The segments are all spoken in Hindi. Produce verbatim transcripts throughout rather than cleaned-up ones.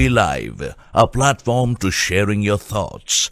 City Live, a platform to sharing your thoughts.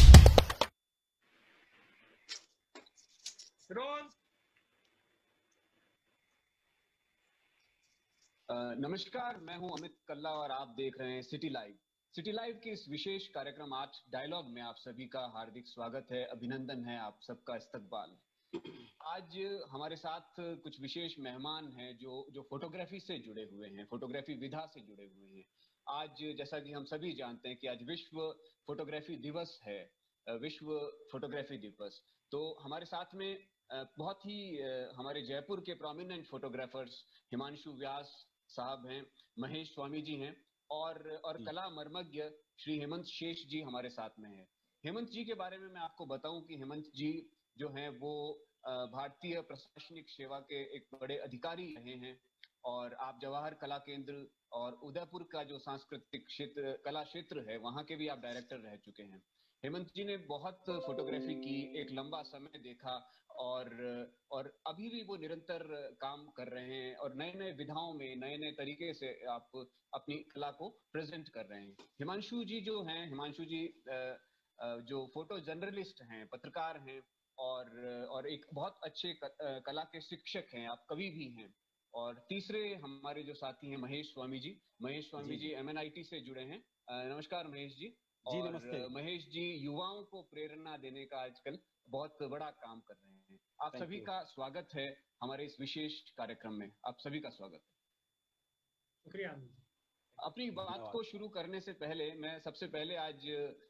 नमस्कार, मैं हूं अमित कल्ला और आप देख रहे हैं सिटी लाइव। सिटी लाइव के इस विशेष कार्यक्रम आज डायलॉग में आप सभी का हार्दिक स्वागत है, अभिनंदन है, आप सबका इस्तकबाल। आज हमारे साथ कुछ विशेष मेहमान हैं जो जो फोटोग्राफी से जुड़े हुए हैं, फोटोग्राफी विधा से जुड़े हुए हैं। आज जैसा कि हम सभी जानते हैं कि आज विश्व फोटोग्राफी दिवस है, विश्व फोटोग्राफी दिवस। तो हमारे साथ में बहुत ही हमारे जयपुर के प्रोमिनेंट फोटोग्राफर्स हिमांशु व्यास साहब हैं, महेश स्वामी जी हैं और और कला मर्मज्ञ श्री हेमंत शेष जी हमारे साथ में हैं। हेमंत जी के बारे में मैं आपको बताऊं कि हेमंत जी जो हैं वो भारतीय प्रशासनिक सेवा के एक बड़े अधिकारी रहे हैं और आप जवाहर कला केंद्र और उदयपुर का जो सांस्कृतिक क्षेत्र कला क्षेत्र है वहां के भी आप डायरेक्टर रह चुके हैं। हेमंत जी ने बहुत फोटोग्राफी की, एक लंबा समय देखा और और अभी भी वो निरंतर काम कर रहे हैं और नए नए विधाओं में नए नए तरीके से आप अपनी कला को प्रेजेंट कर रहे हैं। हिमांशु जी जो हैं, हिमांशु जी जो फोटो जर्नलिस्ट हैं, पत्रकार हैं और और एक बहुत अच्छे कला के शिक्षक हैं, आप कवि भी हैं। और तीसरे हमारे जो साथी हैं महेश स्वामी जी, महेश स्वामी जी, जी एम एन आई टी से जुड़े हैं। नमस्कार महेश जी। जी और नमस्ते। महेश जी युवाओं को प्रेरणा देने का आजकल बहुत बड़ा काम कर रहे हैं। आप सभी का स्वागत है हमारे इस विशेष कार्यक्रम में, आप सभी का स्वागत है। शुक्रिया। अपनी बात को शुरू करने से पहले मैं सबसे पहले आज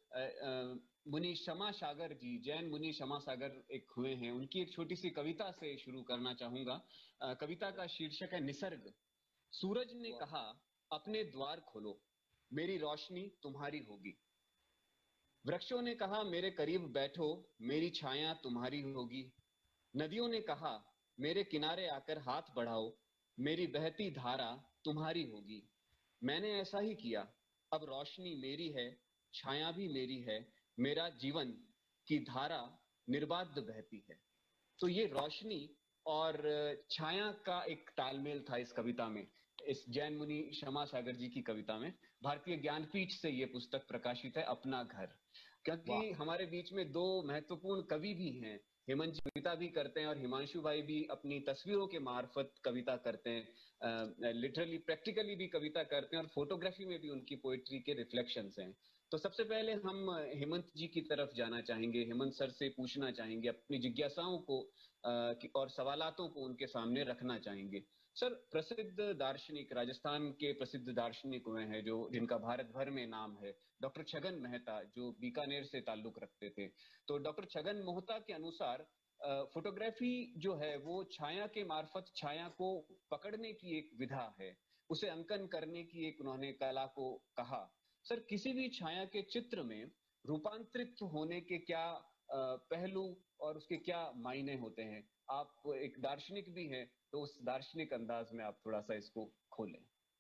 मुनि क्षमा सागर जी, जैन मुनि क्षमा सागर एक हुए हैं, उनकी एक छोटी सी कविता से शुरू करना चाहूंगा। कविता का शीर्षक है निसर्ग। सूरज ने कहा अपने द्वार खोलो, मेरी रोशनी तुम्हारी होगी। वृक्षों ने कहा मेरे करीब बैठो, मेरी छाया तुम्हारी होगी। नदियों ने कहा मेरे किनारे आकर हाथ बढ़ाओ, मेरी बहती धारा तुम्हारी होगी। मैंने ऐसा ही किया, अब रोशनी मेरी है, छाया भी मेरी है, मेरा जीवन की धारा निर्बाध बहती है। तो ये रोशनी और छाया का एक तालमेल था इस कविता में, इस जैन मुनि क्षमा सागर जी की कविता में। भारतीय ज्ञानपीठ से ये पुस्तक प्रकाशित है, अपना घर। क्योंकि हमारे बीच में दो महत्वपूर्ण कवि भी हैं, हेमंत जी कविता भी करते हैं और हिमांशु भाई भी अपनी तस्वीरों के मार्फत कविता करते हैं, लिटरली प्रैक्टिकली भी कविता करते हैं और फोटोग्राफी में भी उनकी पोएट्री के रिफ्लेक्शंस हैं। तो सबसे पहले हम हेमंत जी की तरफ जाना चाहेंगे, हेमंत सर से पूछना चाहेंगे, अपनी जिज्ञासाओं को और सवालातों को उनके सामने रखना चाहेंगे। सर, प्रसिद्ध दार्शनिक, राजस्थान के प्रसिद्ध दार्शनिक हुए हैं जो जिनका भारत भर में नाम है, डॉक्टर छगन मेहता, जो बीकानेर से ताल्लुक रखते थे। तो डॉक्टर छगन मेहता के अनुसार फोटोग्राफी जो है वो छाया के मार्फत छाया को पकड़ने की एक विधा है, उसे अंकन करने की एक उन्होंने कला को कहा। सर, किसी भी छाया के चित्र में रूपांतरित होने के क्या पहलू और उसके क्या मायने होते हैं? आप एक दार्शनिक भी हैं, तो उस दार्शनिक अंदाज में आप थोड़ा सा इसको खोलें।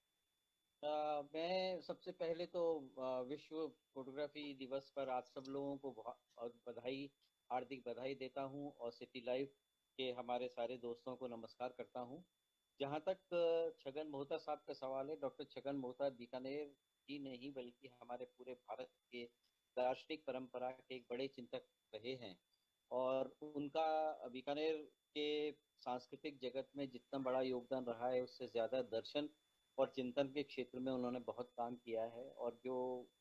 आ, मैं सबसे पहले तो विश्व फोटोग्राफी दिवस पर आप सब लोगों को बहुत बधाई, हार्दिक बधाई देता हूं और सिटी लाइव के हमारे सारे दोस्तों को नमस्कार करता हूं। जहां तक छगन मेहता साहब का सवाल है, डॉक्टर छगन मेहता बीकानेर ही नहीं बल्कि हमारे पूरे भारत के दार्शनिक परंपरा के एक बड़े चिंतक रहे हैं और उनका बीकानेर के सांस्कृतिक जगत में जितना बड़ा योगदान रहा है उससे ज़्यादा दर्शन और चिंतन के क्षेत्र में उन्होंने बहुत काम किया है। और जो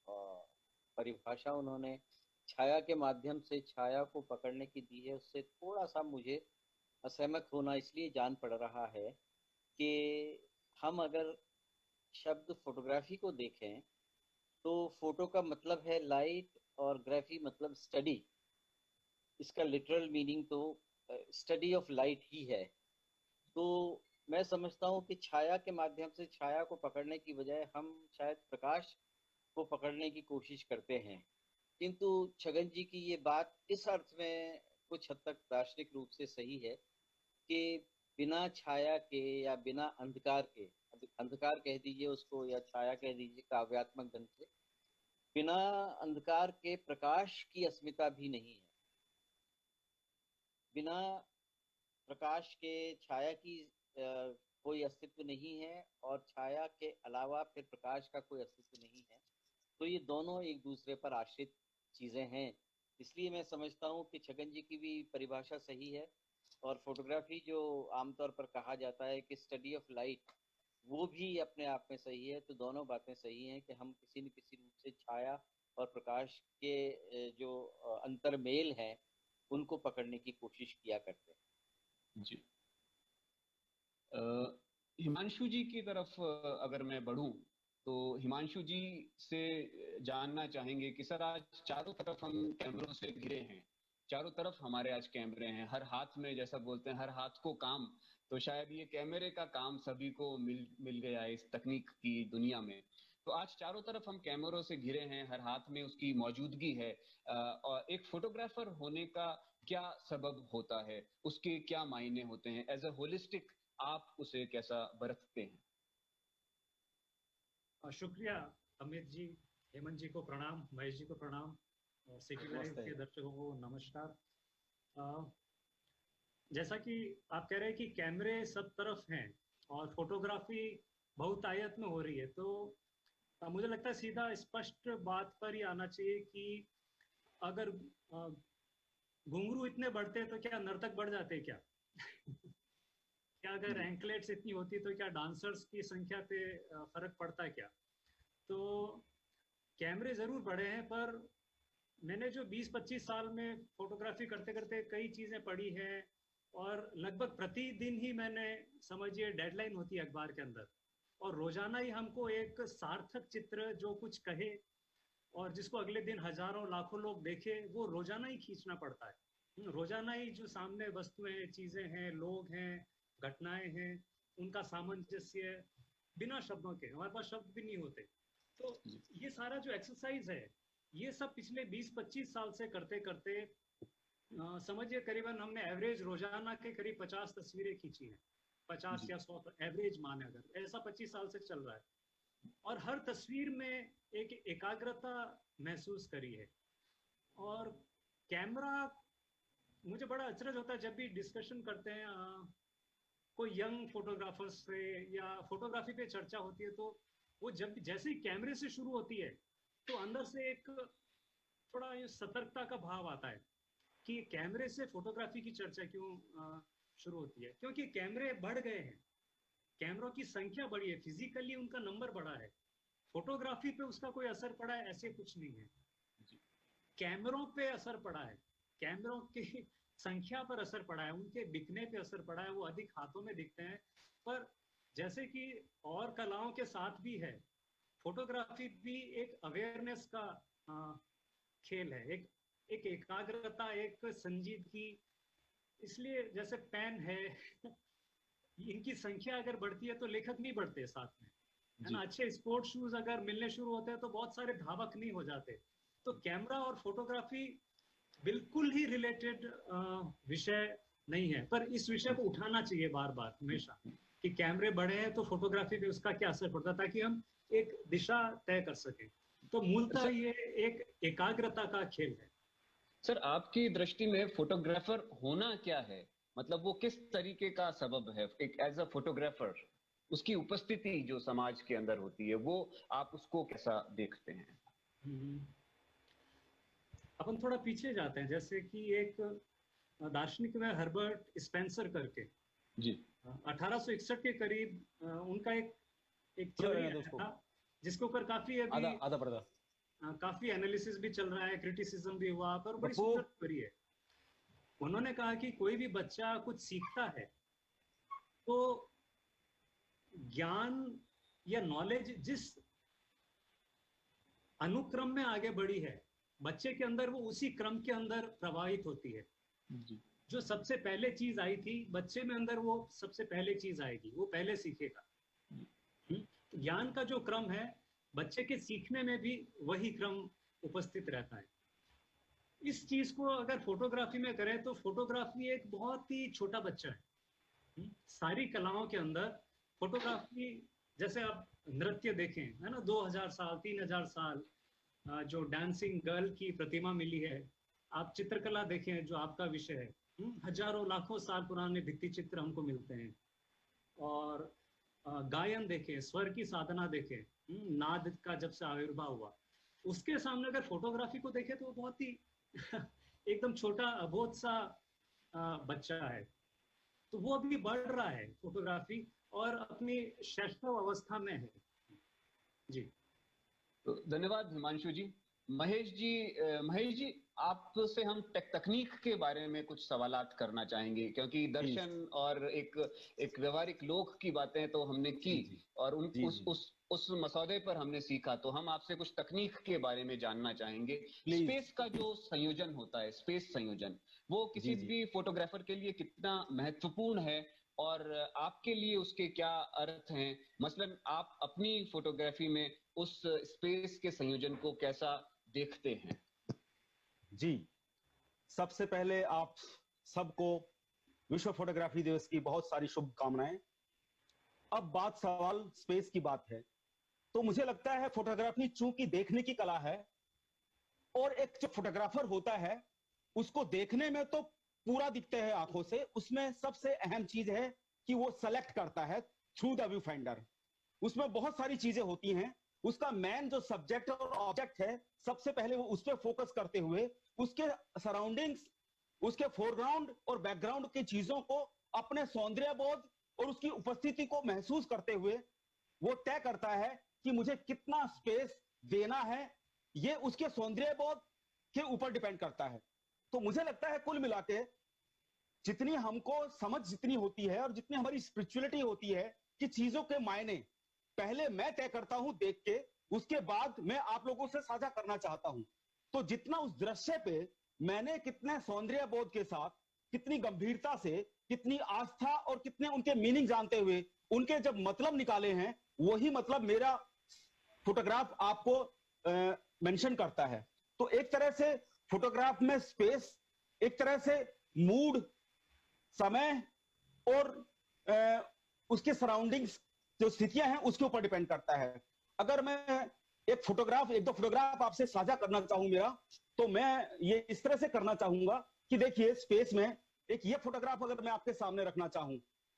परिभाषा उन्होंने छाया के माध्यम से छाया को पकड़ने की दी है उससे थोड़ा सा मुझे असहमत होना इसलिए जान पड़ रहा है कि हम अगर शब्द फोटोग्राफी को देखें तो फोटो का मतलब है लाइट और ग्राफी मतलब स्टडी। इसका लिटरल मीनिंग तो स्टडी ऑफ लाइट ही है। तो मैं समझता हूँ कि छाया के माध्यम से छाया को पकड़ने की बजाय हम शायद प्रकाश को पकड़ने की कोशिश करते हैं। किंतु छगन जी की ये बात इस अर्थ में कुछ हद तक दार्शनिक रूप से सही है कि बिना छाया के या बिना अंधकार के, अंधकार कह दीजिए उसको या छाया कह दीजिए काव्यात्मक ढंग से, बिना अंधकार के प्रकाश की अस्मिता भी नहीं है। बिना प्रकाश के छाया की आ, कोई अस्तित्व नहीं है और छाया के अलावा फिर प्रकाश का कोई अस्तित्व नहीं है। तो ये दोनों एक दूसरे पर आश्रित चीज़ें हैं। इसलिए मैं समझता हूँ कि छगन जी की भी परिभाषा सही है। और फोटोग्राफी जो आमतौर पर कहा जाता है कि स्टडी ऑफ लाइट, वो भी अपने आप में सही है। तो दोनों बातें सही हैं कि हम किसी न किसी रूप से छाया और प्रकाश के जो अंतर्मेल हैं उनको पकड़ने की कोशिश किया करते हैं। जी। हिमांशु जी की तरफ अगर मैं बढ़ूं तो हिमांशु जी से जानना चाहेंगे कि सर आज चारों तरफ हम कैमरों से घिरे हैं, चारों तरफ हमारे आज कैमरे हैं, हर हाथ में, जैसा बोलते हैं हर हाथ को काम, तो शायद ये कैमरे का काम सभी को मिल मिल गया है इस तकनीक की दुनिया में। तो आज चारों तरफ हम कैमरों से घिरे हैं, हर हाथ में उसकी मौजूदगी है, और एक फोटोग्राफर होने का क्या सबब होता है, उसके क्या मायने होते हैं, एज अ होलिस्टिक आप उसे कैसा बरतते हैं? शुक्रिया अमित जी, हेमंत जी को प्रणाम, महेश जी को प्रणाम, और सिटी लाइव के दर्शकों को नमस्कार। जैसा कि आप कह रहे हैं कि कैमरे सब तरफ हैं और फोटोग्राफी बहुतायत में हो रही है, तो मुझे लगता है सीधा स्पष्ट बात पर ही आना चाहिए कि अगर घुंघरू इतने बढ़ते तो क्या नर्तक बढ़ जाते क्या? क्या अगर एंकलेट्स इतनी होती तो क्या डांसर्स की संख्या पे फर्क पड़ता है क्या? तो कैमरे जरूर बढ़े हैं, पर मैंने जो बीस पच्चीस साल में फोटोग्राफी करते करते कई चीजें पढ़ी हैं, और लगभग प्रतिदिन ही मैंने, समझिए डेडलाइन होती है अखबार के अंदर, और रोजाना ही हमको एक सार्थक चित्र जो कुछ कहे और जिसको अगले दिन हजारों लाखों लोग देखे, वो रोजाना ही खींचना पड़ता है। रोजाना ही जो सामने वस्तुएं, चीजें हैं, लोग हैं, घटनाएं हैं, उनका सामंजस्य बिना शब्दों के, हमारे पास शब्द भी नहीं होते। तो ये सारा जो एक्सरसाइज है, ये सब पिछले बीस पच्चीस साल से करते करते समझिए करीबन हमने एवरेज रोजाना के करीब पचास तस्वीरें खींची हैं, पचास या सौ एवरेज माने अगर, ऐसा पच्चीस साल से चल रहा है। और हर तस्वीर में एक एकाग्रता महसूस करी है। और कैमरा, मुझे बड़ा अचरज होता है जब भी डिस्कशन करते हैं आ, कोई यंग फोटोग्राफर्स से या फोटोग्राफी पे चर्चा होती है, तो वो जब जैसे ही कैमरे से शुरू होती है तो अंदर से एक थोड़ा सतर्कता का भाव आता है कि कैमरे से फोटोग्राफी की चर्चा क्यों शुरू होती है। क्योंकि कैमरे बढ़ गए हैं, कैमरों की संख्या बढ़ी है, फिजिकली उनका नंबर बढ़ा है। फोटोग्राफी पे उसका कोई असर पड़ा है ऐसे कुछ नहीं है, कैमरों पे असर पड़ा है, कैमरों की संख्या पर असर पड़ा है, उनके बिकने पे असर पड़ा है, वो अधिक हाथों में दिखते हैं। पर जैसे कि और कलाओं के साथ भी है, फोटोग्राफी भी एक अवेयरनेस का आ, खेल है, एक एक एकाग्रता, एक संजीदगी। इसलिए जैसे पेन है इनकी संख्या अगर बढ़ती है तो लेखक नहीं बढ़ते साथ में, है ना। अच्छे स्पोर्ट शूज अगर मिलने शुरू होते हैं तो बहुत सारे धावक नहीं हो जाते। तो कैमरा और फोटोग्राफी बिल्कुल ही रिलेटेड विषय नहीं है, पर इस विषय को उठाना चाहिए बार बार हमेशा कि कैमरे बढ़े हैं तो फोटोग्राफी पे उसका क्या असर पड़ता है, ताकि हम एक दिशा तय कर सकें। तो मूलतः ये एक एकाग्रता का खेल है। सर, आपकी दृष्टि में फोटोग्राफर होना क्या है, मतलब वो किस तरीके का सबब है? एक एज अ फोटोग्राफर उसकी उपस्थिति जो समाज के अंदर होती है, वो आप उसको कैसा देखते हैं? अपन थोड़ा पीछे जाते हैं, जैसे कि एक दार्शनिक में हर्बर्ट स्पेंसर करके जी अठारह सौ इकसठ के करीब उनका एक एक थ्योरी था जिसके ऊपर काफी अभी आधा, आधा पड़ता काफी एनालिसिस भी चल रहा है, क्रिटिसिज्म भी हुआ, पर बड़ी सुंदर थ्योरी है। उन्होंने कहा कि कोई भी बच्चा कुछ सीखता है तो ज्ञान या नॉलेज जिस अनुक्रम में आगे बढ़ी है, बच्चे के अंदर वो उसी क्रम के अंदर प्रवाहित होती है। जो सबसे पहले चीज आई थी बच्चे में अंदर, वो सबसे पहले चीज आएगी, वो पहले सीखेगा। ज्ञान का जो क्रम है, बच्चे के सीखने में भी वही क्रम उपस्थित रहता है। इस चीज को अगर फोटोग्राफी में करें तो फोटोग्राफी एक बहुत ही छोटा बच्चा है। सारी कलाओं के अंदर फोटोग्राफी, जैसे आप नृत्य देखें, है ना, दो हज़ार साल तीन हज़ार साल जो डांसिंग गर्ल की प्रतिमा मिली है, आप चित्रकला देखें जो आपका विषय है, हजारों लाखों साल पुराने भित्ति चित्र हमको मिलते हैं। और गायन देखें, स्वर की साधना देखें, नाद का जब से आविर्भाव हुआ, उसके सामने अगर फोटोग्राफी को देखें तो वो बहुत ही एकदम छोटा अबोध सा अ, बच्चा है। तो वो अभी बढ़ रहा है फोटोग्राफी और अपनी शैशव अवस्था में है। जी तो धन्यवाद हिमांशु जी। महेश जी, अ, महेश जी, आपसे हम टेक तकनीक के बारे में कुछ सवालात करना चाहेंगे, क्योंकि दर्शन और एक एक व्यवहारिक लोक की बातें तो हमने की जी, जी, और उन जी, उस जी। उस उस मसौदे पर हमने सीखा, तो हम आपसे कुछ तकनीक के बारे में जानना चाहेंगे। प्लीज। स्पेस का जो संयोजन होता है, स्पेस संयोजन, वो किसी जी, जी। भी फोटोग्राफर के लिए कितना महत्वपूर्ण है और आपके लिए उसके क्या अर्थ हैं? मसलन आप अपनी फोटोग्राफी में उस स्पेस के संयोजन को कैसा देखते हैं? जी, सबसे पहले आप सबको विश्व फोटोग्राफी दिवस की बहुत सारी शुभकामनाएं। अब बात सवाल स्पेस की बात है, तो मुझे लगता है फोटोग्राफी चूंकि देखने की कला है और एक जो फोटोग्राफर होता है उसको देखने में तो पूरा दिखते हैं आंखों से, उसमें सबसे अहम चीज है कि वो सेलेक्ट करता है थ्रू द व्यू फाइंडर। उसमें बहुत सारी चीजें होती हैं, उसका मेन जो सब्जेक्ट और ऑब्जेक्ट है, सबसे पहले वो उस पर फोकस करते हुए उसके सराउंडिंग्स, उसके फोरग्राउंड और बैकग्राउंड की चीजों को अपने सौंदर्य बोध और उसकी उपस्थिति को महसूस करते हुए वो तय करता है कि मुझे कितना स्पेस देना है। ये उसके सौंदर्य बोध के ऊपर डिपेंड करता है। तो मुझे लगता है कुल मिला के जितनी हमको समझ जितनी होती है और जितनी हमारी स्पिरिचुअलिटी होती है कि चीजों के मायने पहले मैं तय करता हूं देख के, उसके बाद मैं आप लोगों से साझा करना चाहता हूं। तो जितना उस दृश्य पे मैंने कितने सौंदर्य बोध के साथ, कितनी गंभीरता से, कितनी आस्था और कितने उनके मीनिंग जानते हुए उनके जब मतलब निकाले हैं, वही मतलब मेरा फोटोग्राफ आपको मेंशन करता है। तो एक तरह से फोटोग्राफ में स्पेस एक तरह से मूड, समय और आ, उसके सराउंडिंग्स जो स्थितियां हैं उसके ऊपर डिपेंड करता है। अगर मैं एक फोटोग्राफ एक दो फोटोग्राफ आपसे साझा करना चाहूं मेरा, तो मैं ये इस तरह से करना चाहूंगा कि देखिए स्पेस में एक ये फोटोग्राफ अगर मैं आपके सामने रखना चाहूं,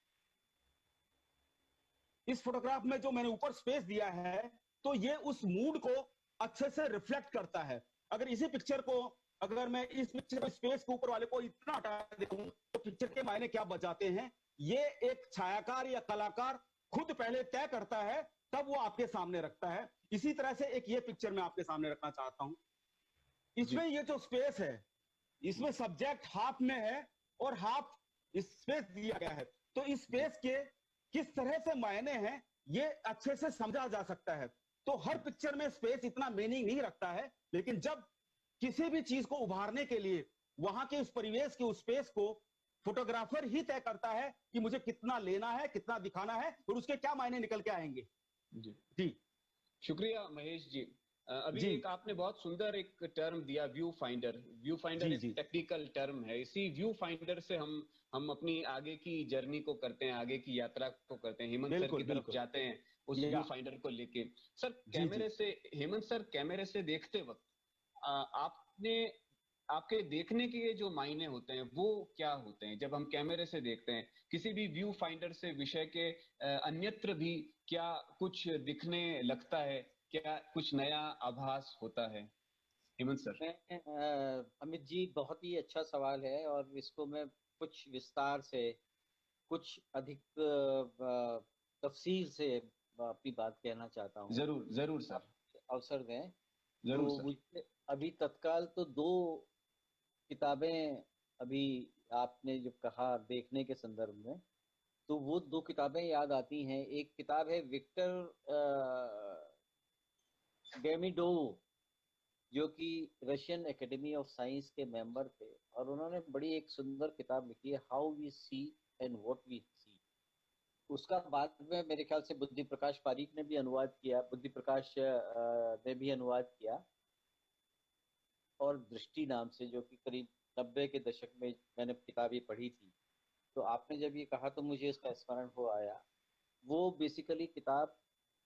इस फोटोग्राफ में जो मैंने ऊपर स्पेस दिया है तो ये उस मूड को अच्छे से रिफ्लेक्ट करता है। अगर इसी पिक्चर को अगर मैं इस पिक्चर स्पेस के ऊपर वाले को इतना हटा दूं तो पिक्चर के मायने क्या बचाते हैं, ये एक छायाकार या कलाकार खुद पहले तय करता है, तब वो आपके सामने रखता है। इसी तरह से एक ये पिक्चर मैं आपके सामने रखना चाहता हूं। इसमें ये जो स्पेस है, इसमें सब्जेक्ट हाफ में है और हाफ स्पेस दिया गया है। तो इस स्पेस के किस तरह से मायने हैं ये अच्छे से समझा जा सकता है। तो हर पिक्चर में स्पेस इतना मीनिंग नहीं रखता है, लेकिन जब किसी भी चीज को उभारने के लिए वहां के उस परिवेश के उस स्पेस को फोटोग्राफर ही तय करता है कि मुझे कितना लेना है, कितना दिखाना है और उसके क्या मायने निकल के आएंगे। जी जी शुक्रिया महेश जी। अ, अभी जी। एक आपने बहुत सुंदर एक टर्म दिया, व्यू फाइंडर। व्यू फाइंडर जी, एक जी। टेक्निकल टर्म है। इसी व्यू फाइंडर से हम हम अपनी आगे की जर्नी को करते हैं, आगे की यात्रा को करते हैं। हेमंत सर बिल्कुल, की तरफ बिल्कुल। जाते हैं उस या। व्यू फाइंडर को लेके। सर जी, कैमरे जी। से, हेमंत सर कैमरे से देखते वक्त अ, आपने आपके देखने के जो मायने होते हैं वो क्या होते हैं जब हम कैमरे से देखते हैं? किसी भी व्यू फाइंडर से विषय के अ, अन्यत्र भी क्या कुछ दिखने लगता है? क्या कुछ नया आभास होता है? हेमंत सर। मैं अ, अमित जी, बहुत ही अच्छा सवाल है और इसको मैं कुछ विस्तार से, कुछ अधिक अ, तफसील से अपनी बात कहना चाहता हूँ। जरूर जरूर सर, आप अवसर दें जरूर तो सर। मुझे अभी तत्काल तो दो किताबें, अभी आपने जो कहा देखने के संदर्भ में, तो वो दो किताबें याद आती हैं। एक किताब है विक्टर डेमिडोव, जो कि रशियन एकेडमी ऑफ साइंस के मेंबर थे, और उन्होंने बड़ी एक सुंदर किताब लिखी है, how we see and what we see. उसका बाद में मेरे ख्याल से बुद्धि प्रकाश पारीक ने भी अनुवाद किया, बुद्धि प्रकाश ने भी अनुवाद किया, और दृष्टि नाम से, जो कि करीब नब्बे के दशक में मैंने किताब ये पढ़ी थी। तो आपने जब ये कहा तो मुझे इसका स्मरण हो आया। वो बेसिकली किताब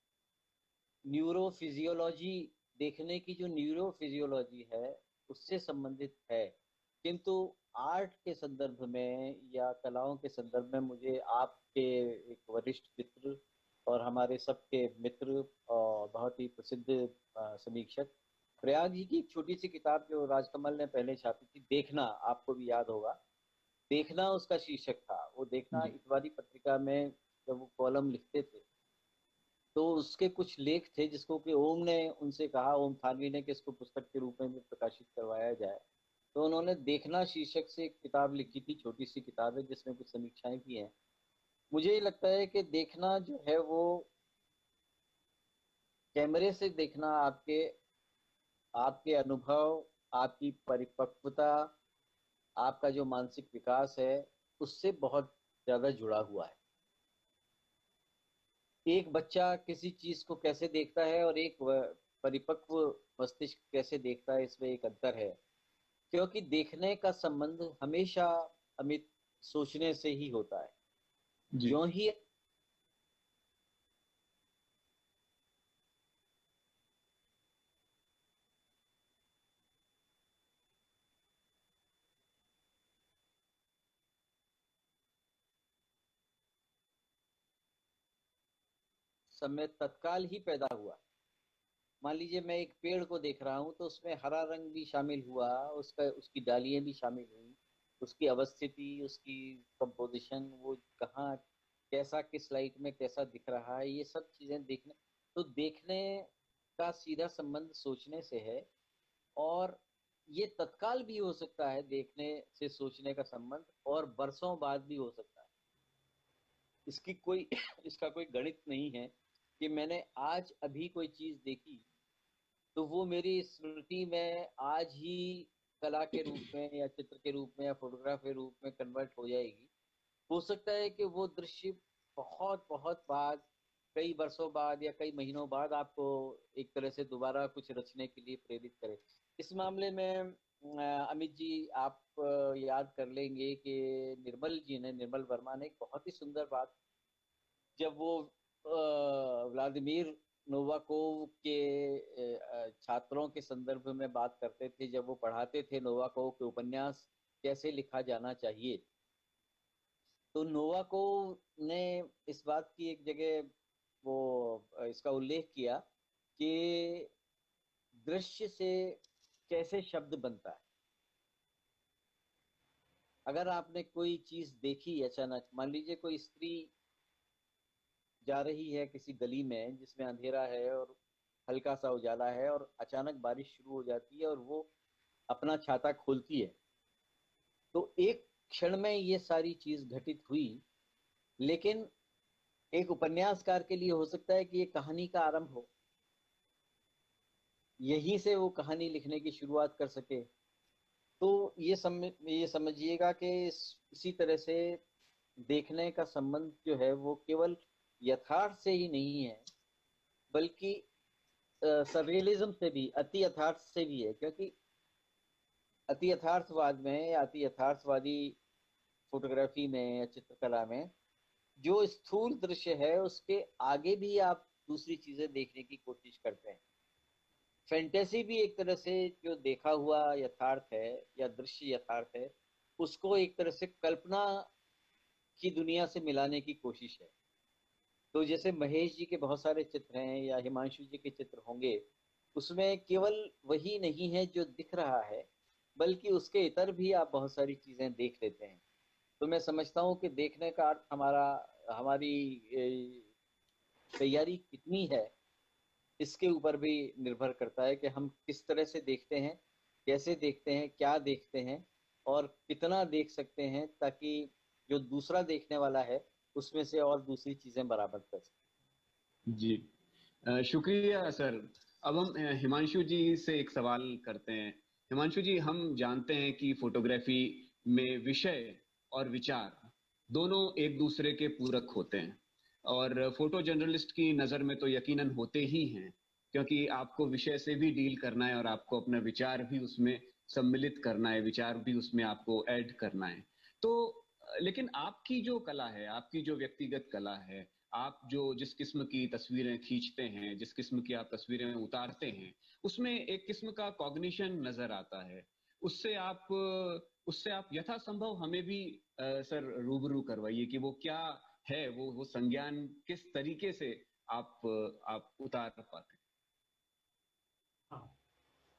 न्यूरोफिजियोलॉजी, देखने की जो न्यूरोफिजियोलॉजी है उससे संबंधित है, किंतु आर्ट के संदर्भ में या कलाओं के संदर्भ में मुझे आपके एक वरिष्ठ मित्र और हमारे सबके मित्र और बहुत ही प्रसिद्ध समीक्षक प्रयाग जी की एक छोटी सी किताब जो राजकमल ने पहले छापी थी, देखना, आपको भी याद होगा, देखना उसका शीर्षक था। वो देखना जी इतवारी पत्रिका में जब वो कॉलम लिखते थे, तो उसके कुछ लेख थे जिसको कि ओम ने उनसे कहा, ओम थानवी ने, कि इसको पुस्तक के रूप में भी प्रकाशित करवाया जाए। तो उन्होंने देखना शीर्षक से एक किताब लिखी थी, छोटी सी किताब है जिसमें कुछ समीक्षाएं भी हैं। मुझे ये लगता है कि देखना जो है वो कैमरे से देखना आपके आपके अनुभव, आपकी परिपक्वता, आपका जो मानसिक विकास है, उससे बहुत ज्यादा जुड़ा हुआ है। एक बच्चा किसी चीज को कैसे देखता है और एक परिपक्व मस्तिष्क कैसे देखता है, इसमें एक अंतर है। क्योंकि देखने का संबंध हमेशा, अमित, सोचने से ही होता है। जी जो ही समय तत्काल ही पैदा हुआ। मान लीजिए मैं एक पेड़ को देख रहा हूँ तो उसमें हरा रंग भी शामिल हुआ, उसका उसकी डालियां भी शामिल हुई, उसकी अवस्थिति, उसकी कंपोजिशन, वो कहाँ, कैसा, किस लाइट में कैसा दिख रहा है, ये सब चीजें देखने। तो देखने का सीधा संबंध सोचने से है। और ये तत्काल भी हो सकता है, देखने से सोचने का संबंध, और बरसों बाद भी हो सकता है। इसकी कोई इसका कोई गणित नहीं है कि मैंने आज अभी कोई चीज देखी तो वो मेरी स्मृति में आज ही कला के रूप में या चित्र के रूप में या फोटोग्राफ के रूप में कन्वर्ट हो जाएगी। हो सकता है कि वो दृश्य बहुत बहुत बाद, कई वर्षों बाद या कई महीनों बाद आपको एक तरह से दोबारा कुछ रचने के लिए प्रेरित करे। इस मामले में अ, अमित जी, आप अ, याद कर लेंगे कि निर्मल जी ने, निर्मल वर्मा ने, एक बहुत ही सुंदर बात, जब वो अ, व्लादिमीर नोवाकोव के अ, छात्रों के संदर्भ में बात करते थे, जब वो पढ़ाते थे नोवाकोव के उपन्यास कैसे लिखा जाना चाहिए, तो नोवाकोव ने इस बात की एक जगह वो अ, इसका उल्लेख किया कि दृश्य से कैसे शब्द बनता है। अगर आपने कोई चीज देखी अचानक, मान लीजिए कोई स्त्री जा रही है किसी गली में जिसमें अंधेरा है और हल्का सा उजाला है, और अचानक बारिश शुरू हो जाती है और वो अपना छाता खोलती है, तो एक क्षण में ये सारी चीज घटित हुई। लेकिन एक उपन्यासकार के लिए हो सकता है कि ये कहानी का आरंभ हो, यहीं से वो कहानी लिखने की शुरुआत कर सके। तो ये सम ये समझिएगा कि इसी तरह से देखने का संबंध जो है वो केवल यथार्थ से ही नहीं है, बल्कि सररियलिज्म से भी, अति यथार्थ से भी है। क्योंकि अति यथार्थवाद में या अति यथार्थवादी फोटोग्राफी में या चित्रकला में जो स्थूल दृश्य है उसके आगे भी आप दूसरी चीजें देखने की कोशिश करते हैं। फैंटेसी भी एक तरह से जो देखा हुआ यथार्थ है या दृश्य यथार्थ है, उसको एक तरह से कल्पना की दुनिया से मिलाने की कोशिश है। तो जैसे महेश जी के बहुत सारे चित्र हैं या हिमांशु जी के चित्र होंगे, उसमें केवल वही नहीं है जो दिख रहा है, बल्कि उसके इतर भी आप बहुत सारी चीजें देख लेते हैं। तो मैं समझता हूँ कि देखने का अर्थ हमारा, हमारी तैयारी कितनी है, इसके ऊपर भी निर्भर करता है कि हम किस तरह से देखते हैं, कैसे देखते हैं, क्या देखते हैं, और कितना देख सकते हैं, ताकि जो दूसरा देखने वाला है उसमें से और दूसरी चीजें बराबर कर सकें। जी अ, शुक्रिया सर। अब हम अ, हिमांशु जी से एक सवाल करते हैं। हिमांशु जी, हम जानते हैं कि फोटोग्राफी में विषय और विचार दोनों एक दूसरे के पूरक होते हैं, और फोटो जर्नलिस्ट की नजर में तो यकीनन होते ही हैं, क्योंकि आपको विषय से भी डील करना है और आपको अपना विचार भी उसमें सम्मिलित करना है, विचार भी उसमें आपको ऐड करना है। तो अ, लेकिन आपकी जो कला है, आपकी जो व्यक्तिगत कला है, आप जो जिस किस्म की तस्वीरें खींचते हैं, जिस किस्म की आप तस्वीरें उतारते हैं, उसमें एक किस्म का कॉग्निशन नजर आता है। उससे आप उससे आप यथासंभव हमें भी अ, सर रूबरू करवाइए कि वो क्या है, वो वो संज्ञान किस तरीके से आप आप उतार पाते हैं। हाँ,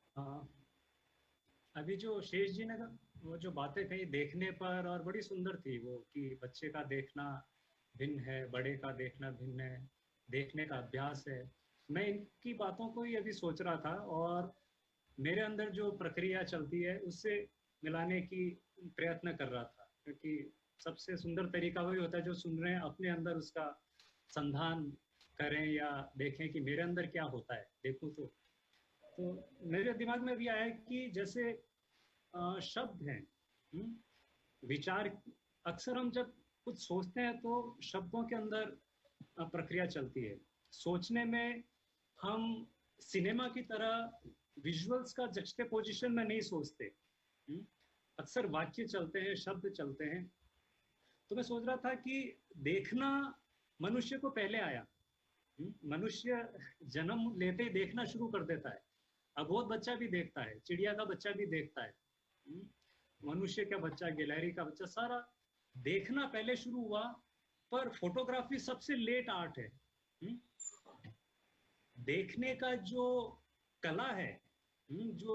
हाँ, अभी जो शेष जी ने कहा, वो जो बातें कही देखने पर, और बड़ी सुंदर थी वो, कि बच्चे का देखना भिन्न है, बड़े का देखना भिन्न है, देखने का अभ्यास है। मैं इनकी बातों को ही अभी सोच रहा था, और मेरे अंदर जो प्रक्रिया चलती है उससे मिलाने की प्रयत्न कर रहा था, क्योंकि सबसे सुंदर तरीका वही होता है जो सुन रहे हैं अपने अंदर उसका संधान करें या देखें कि मेरे अंदर क्या होता है, देखूं तो तो मेरे दिमाग में भी आया कि जैसे अ, शब्द हैं, हम्म, विचार। अक्सर हम जब कुछ सोचते हैं तो शब्दों के अंदर अ, प्रक्रिया चलती है। सोचने में हम सिनेमा की तरह विजुअल्स का जक्सटेपोजिशन में नहीं सोचते, हम्म, अक्सर वाक्य चलते हैं, शब्द चलते हैं। तो मैं सोच रहा था कि देखना मनुष्य को पहले आया। हम्म, मनुष्य जन्म लेते ही देखना शुरू कर देता है। अबोध बच्चा भी देखता है, चिड़िया का बच्चा भी देखता है, हम्म, मनुष्य का बच्चा, गिलहरी का बच्चा, सारा देखना पहले शुरू हुआ। पर फोटोग्राफी सबसे लेट आर्ट है। हम्म, देखने का जो कला है, हम्म, जो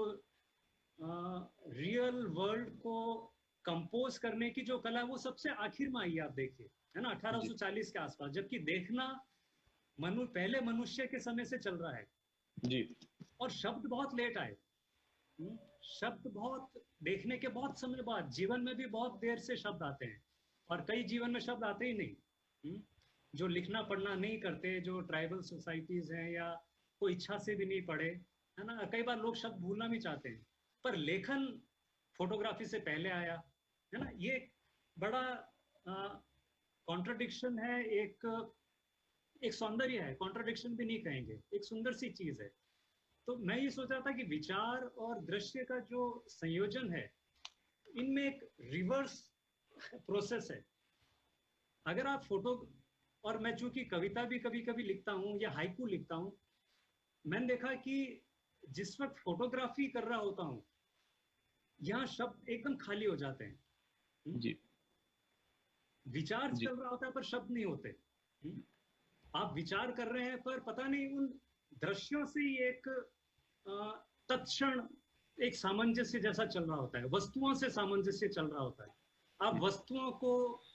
रियल वर्ल्ड को कंपोज करने की जो कला है, वो सबसे आखिर में आई है। आप देखिए, है ना, अठारह सौ चालीस के आसपास, जबकि देखना मनु पहले मनुष्य के समय से चल रहा है जी। और शब्द बहुत लेट आए। हम्म, शब्द बहुत देखने के बहुत समय बाद, जीवन में भी बहुत देर से शब्द आते हैं, और कई जीवन में शब्द आते ही नहीं। हम्म, जो लिखना पढ़ना नहीं करते, जो ट्राइबल सोसाइटीज हैं या कोई इच्छा से भी नहीं पढ़े, है ना, कई बार लोग शब्द भूलना भी चाहते हैं, पर लेखन फोटोग्राफी से पहले आया, है ना। ये बड़ा कॉन्ट्रडिक्शन है, एक एक सौंदर्य है, कॉन्ट्रडिक्शन भी नहीं कहेंगे, एक सुंदर सी चीज है। तो मैं ये सोच रहा था कि विचार और दृश्य का जो संयोजन है, इनमें एक रिवर्स प्रोसेस है। अगर आप फोटो, और मैं चूंकि कविता भी कभी कभी लिखता हूँ या हाइकू लिखता हूँ, मैंने देखा कि जिस वक्त फोटोग्राफी कर रहा होता हूँ, यहाँ शब्द एकदम खाली हो जाते हैं जी। विचार जी। चल रहा होता है पर शब्द नहीं होते। आप विचार कर रहे हैं पर पता नहीं उन दृश्यों से ही एक तत्क्षण एक सामंजस्य जैसा चल रहा होता है, वस्तुओं से सामंजस्य चल रहा होता है। आप वस्तुओं को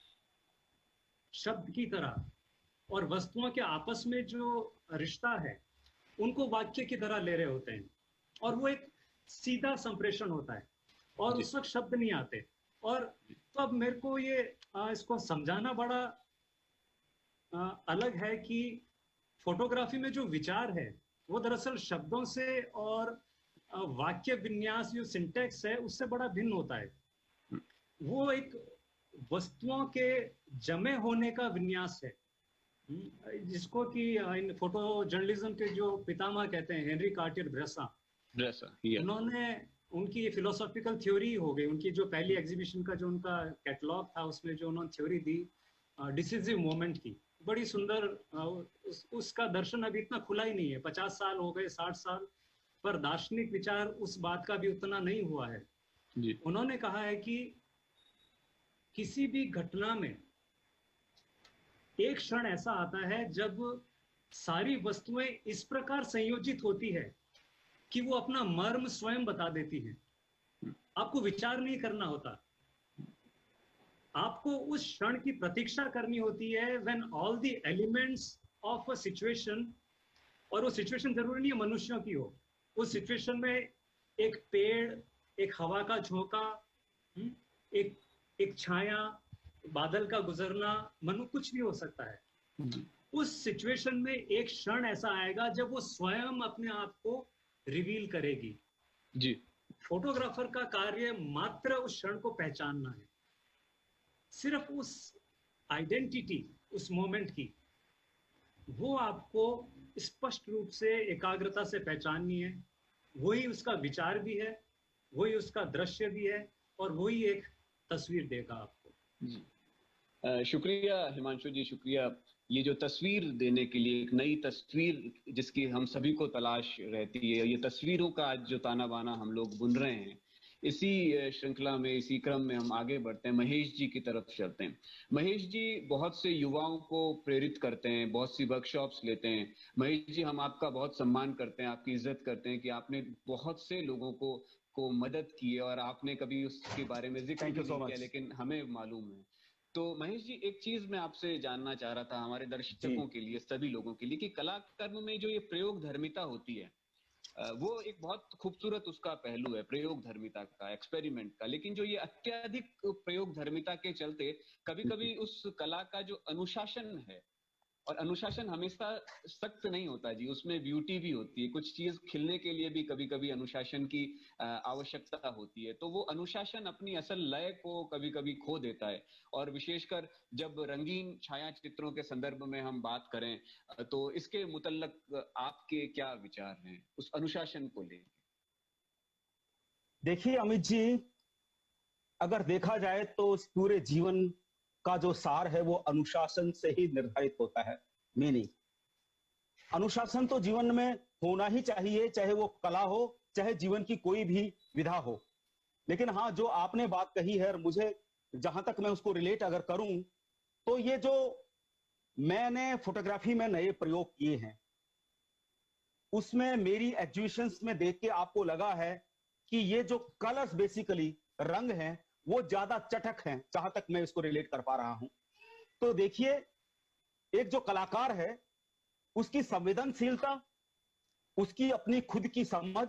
शब्द की तरह और वस्तुओं के आपस में जो रिश्ता है उनको वाक्य की तरह ले रहे होते हैं, और वो एक सीधा संप्रेषण होता है, और उस वक्त शब्द नहीं आते। और तो अब मेरे को ये आ, इसको समझाना बड़ा आ, अलग है कि फोटोग्राफी में जो विचार है वो दरअसल शब्दों से और वाक्य विन्यास जो सिंटेक्स है उससे बड़ा भिन्न होता है। वो एक वस्तुओं के जमे होने का विन्यास है, जिसको कि इन फोटो जर्नलिज्म के जो पितामह कहते हैं, हेनरी कार्टियर ब्रेसा, ब्रेसा उन्होंने, उनकी फिलोसॉफिकल थ्योरी हो गई। उनकी जो पहली एग्जीबिशन का जो उनका कैटलॉग था उसमें जो उन्होंने थ्योरी दी डिसिसिव मोमेंट की, बड़ी सुंदर। उस, उसका दर्शन अभी इतना खुला ही नहीं है, पचास साल हो गए, साठ साल, पर दार्शनिक विचार उस बात का भी उतना नहीं हुआ है जी। उन्होंने कहा है कि किसी भी घटना में एक क्षण ऐसा आता है जब सारी वस्तुएं इस प्रकार संयोजित होती है कि वो अपना मर्म स्वयं बता देती हैं। आपको विचार नहीं करना होता, आपको उस क्षण की प्रतीक्षा करनी होती है, when all the elements of a situation, और वो सिचुएशन जरूरी नहीं है मनुष्यों की हो, उस सिचुएशन में एक पेड़, एक हवा का झोंका, एक एक छाया, बादल का गुजरना, मनु कुछ भी हो सकता है। उस सिचुएशन में एक क्षण ऐसा आएगा जब वो स्वयं अपने आप को रिवील करेगी। जी। फोटोग्राफर का कार्य मात्र उस क्षण को पहचानना है, सिर्फ उस आइडेंटिटी, उस मोमेंट की, वो आपको स्पष्ट रूप से एकाग्रता से पहचाननी है। वही उसका विचार भी है, वही उसका दृश्य भी है, और वही एक तस्वीर देगा आपको। जी। शुक्रिया हिमांशु जी, शुक्रिया। ये जो तस्वीर देने के लिए, एक नई तस्वीर जिसकी हम सभी को तलाश रहती है, ये तस्वीरों का आज जो ताना बाना हम लोग बुन रहे हैं, इसी श्रृंखला में, इसी क्रम में हम आगे बढ़ते हैं, महेश जी की तरफ चलते हैं। महेश जी बहुत से युवाओं को प्रेरित करते हैं, बहुत सी वर्कशॉप्स लेते हैं। महेश जी, हम आपका बहुत सम्मान करते हैं, आपकी इज्जत करते हैं कि आपने बहुत से लोगों को को मदद की है और आपने कभी उसके बारे में जिक्र Thank भी you so नहीं किया, much. लेकिन हमें मालूम है। तो महेश जी, एक चीज मैं आपसे जानना चाह रहा था हमारे दर्शकों के लिए, सभी लोगों के लिए, कि कला कर्म में जो ये प्रयोग धर्मिता होती है, वो एक बहुत खूबसूरत उसका पहलू है, प्रयोग धर्मिता का, एक्सपेरिमेंट का। लेकिन जो ये अत्यधिक प्रयोग धर्मिता के चलते कभी कभी उस कला का जो अनुशासन है, और अनुशासन हमेशा सख्त नहीं होता जी, उसमें ब्यूटी भी होती है, कुछ चीज खिलने के लिए भी कभी कभी अनुशासन की आवश्यकता होती है। तो वो अनुशासन अपनी असल लय को कभी कभी खो देता है, और विशेषकर जब रंगीन छाया चित्रों के संदर्भ में हम बात करें, तो इसके मुतल्लक आपके क्या विचार हैं उस अनुशासन को लेकर? देखिए अमित जी, अगर देखा जाए तो इस पूरे जीवन का जो सार है वो अनुशासन से ही निर्धारित होता है। मीनिंग, अनुशासन तो जीवन में होना ही चाहिए, चाहे वो कला हो, चाहे जीवन की कोई भी विधा हो। लेकिन हाँ, जो आपने बात कही है, और मुझे जहां तक मैं उसको रिलेट अगर करूं, तो ये जो मैंने फोटोग्राफी में नए प्रयोग किए हैं, उसमें मेरी एग्जीबिशंस में देख के आपको लगा है कि ये जो कलर्स बेसिकली रंग हैं वो ज्यादा चटक हैं, जहां तक मैं इसको रिलेट कर पा रहा हूं। तो देखिए, एक जो कलाकार है उसकी संवेदनशीलता, उसकी अपनी खुद की समझ,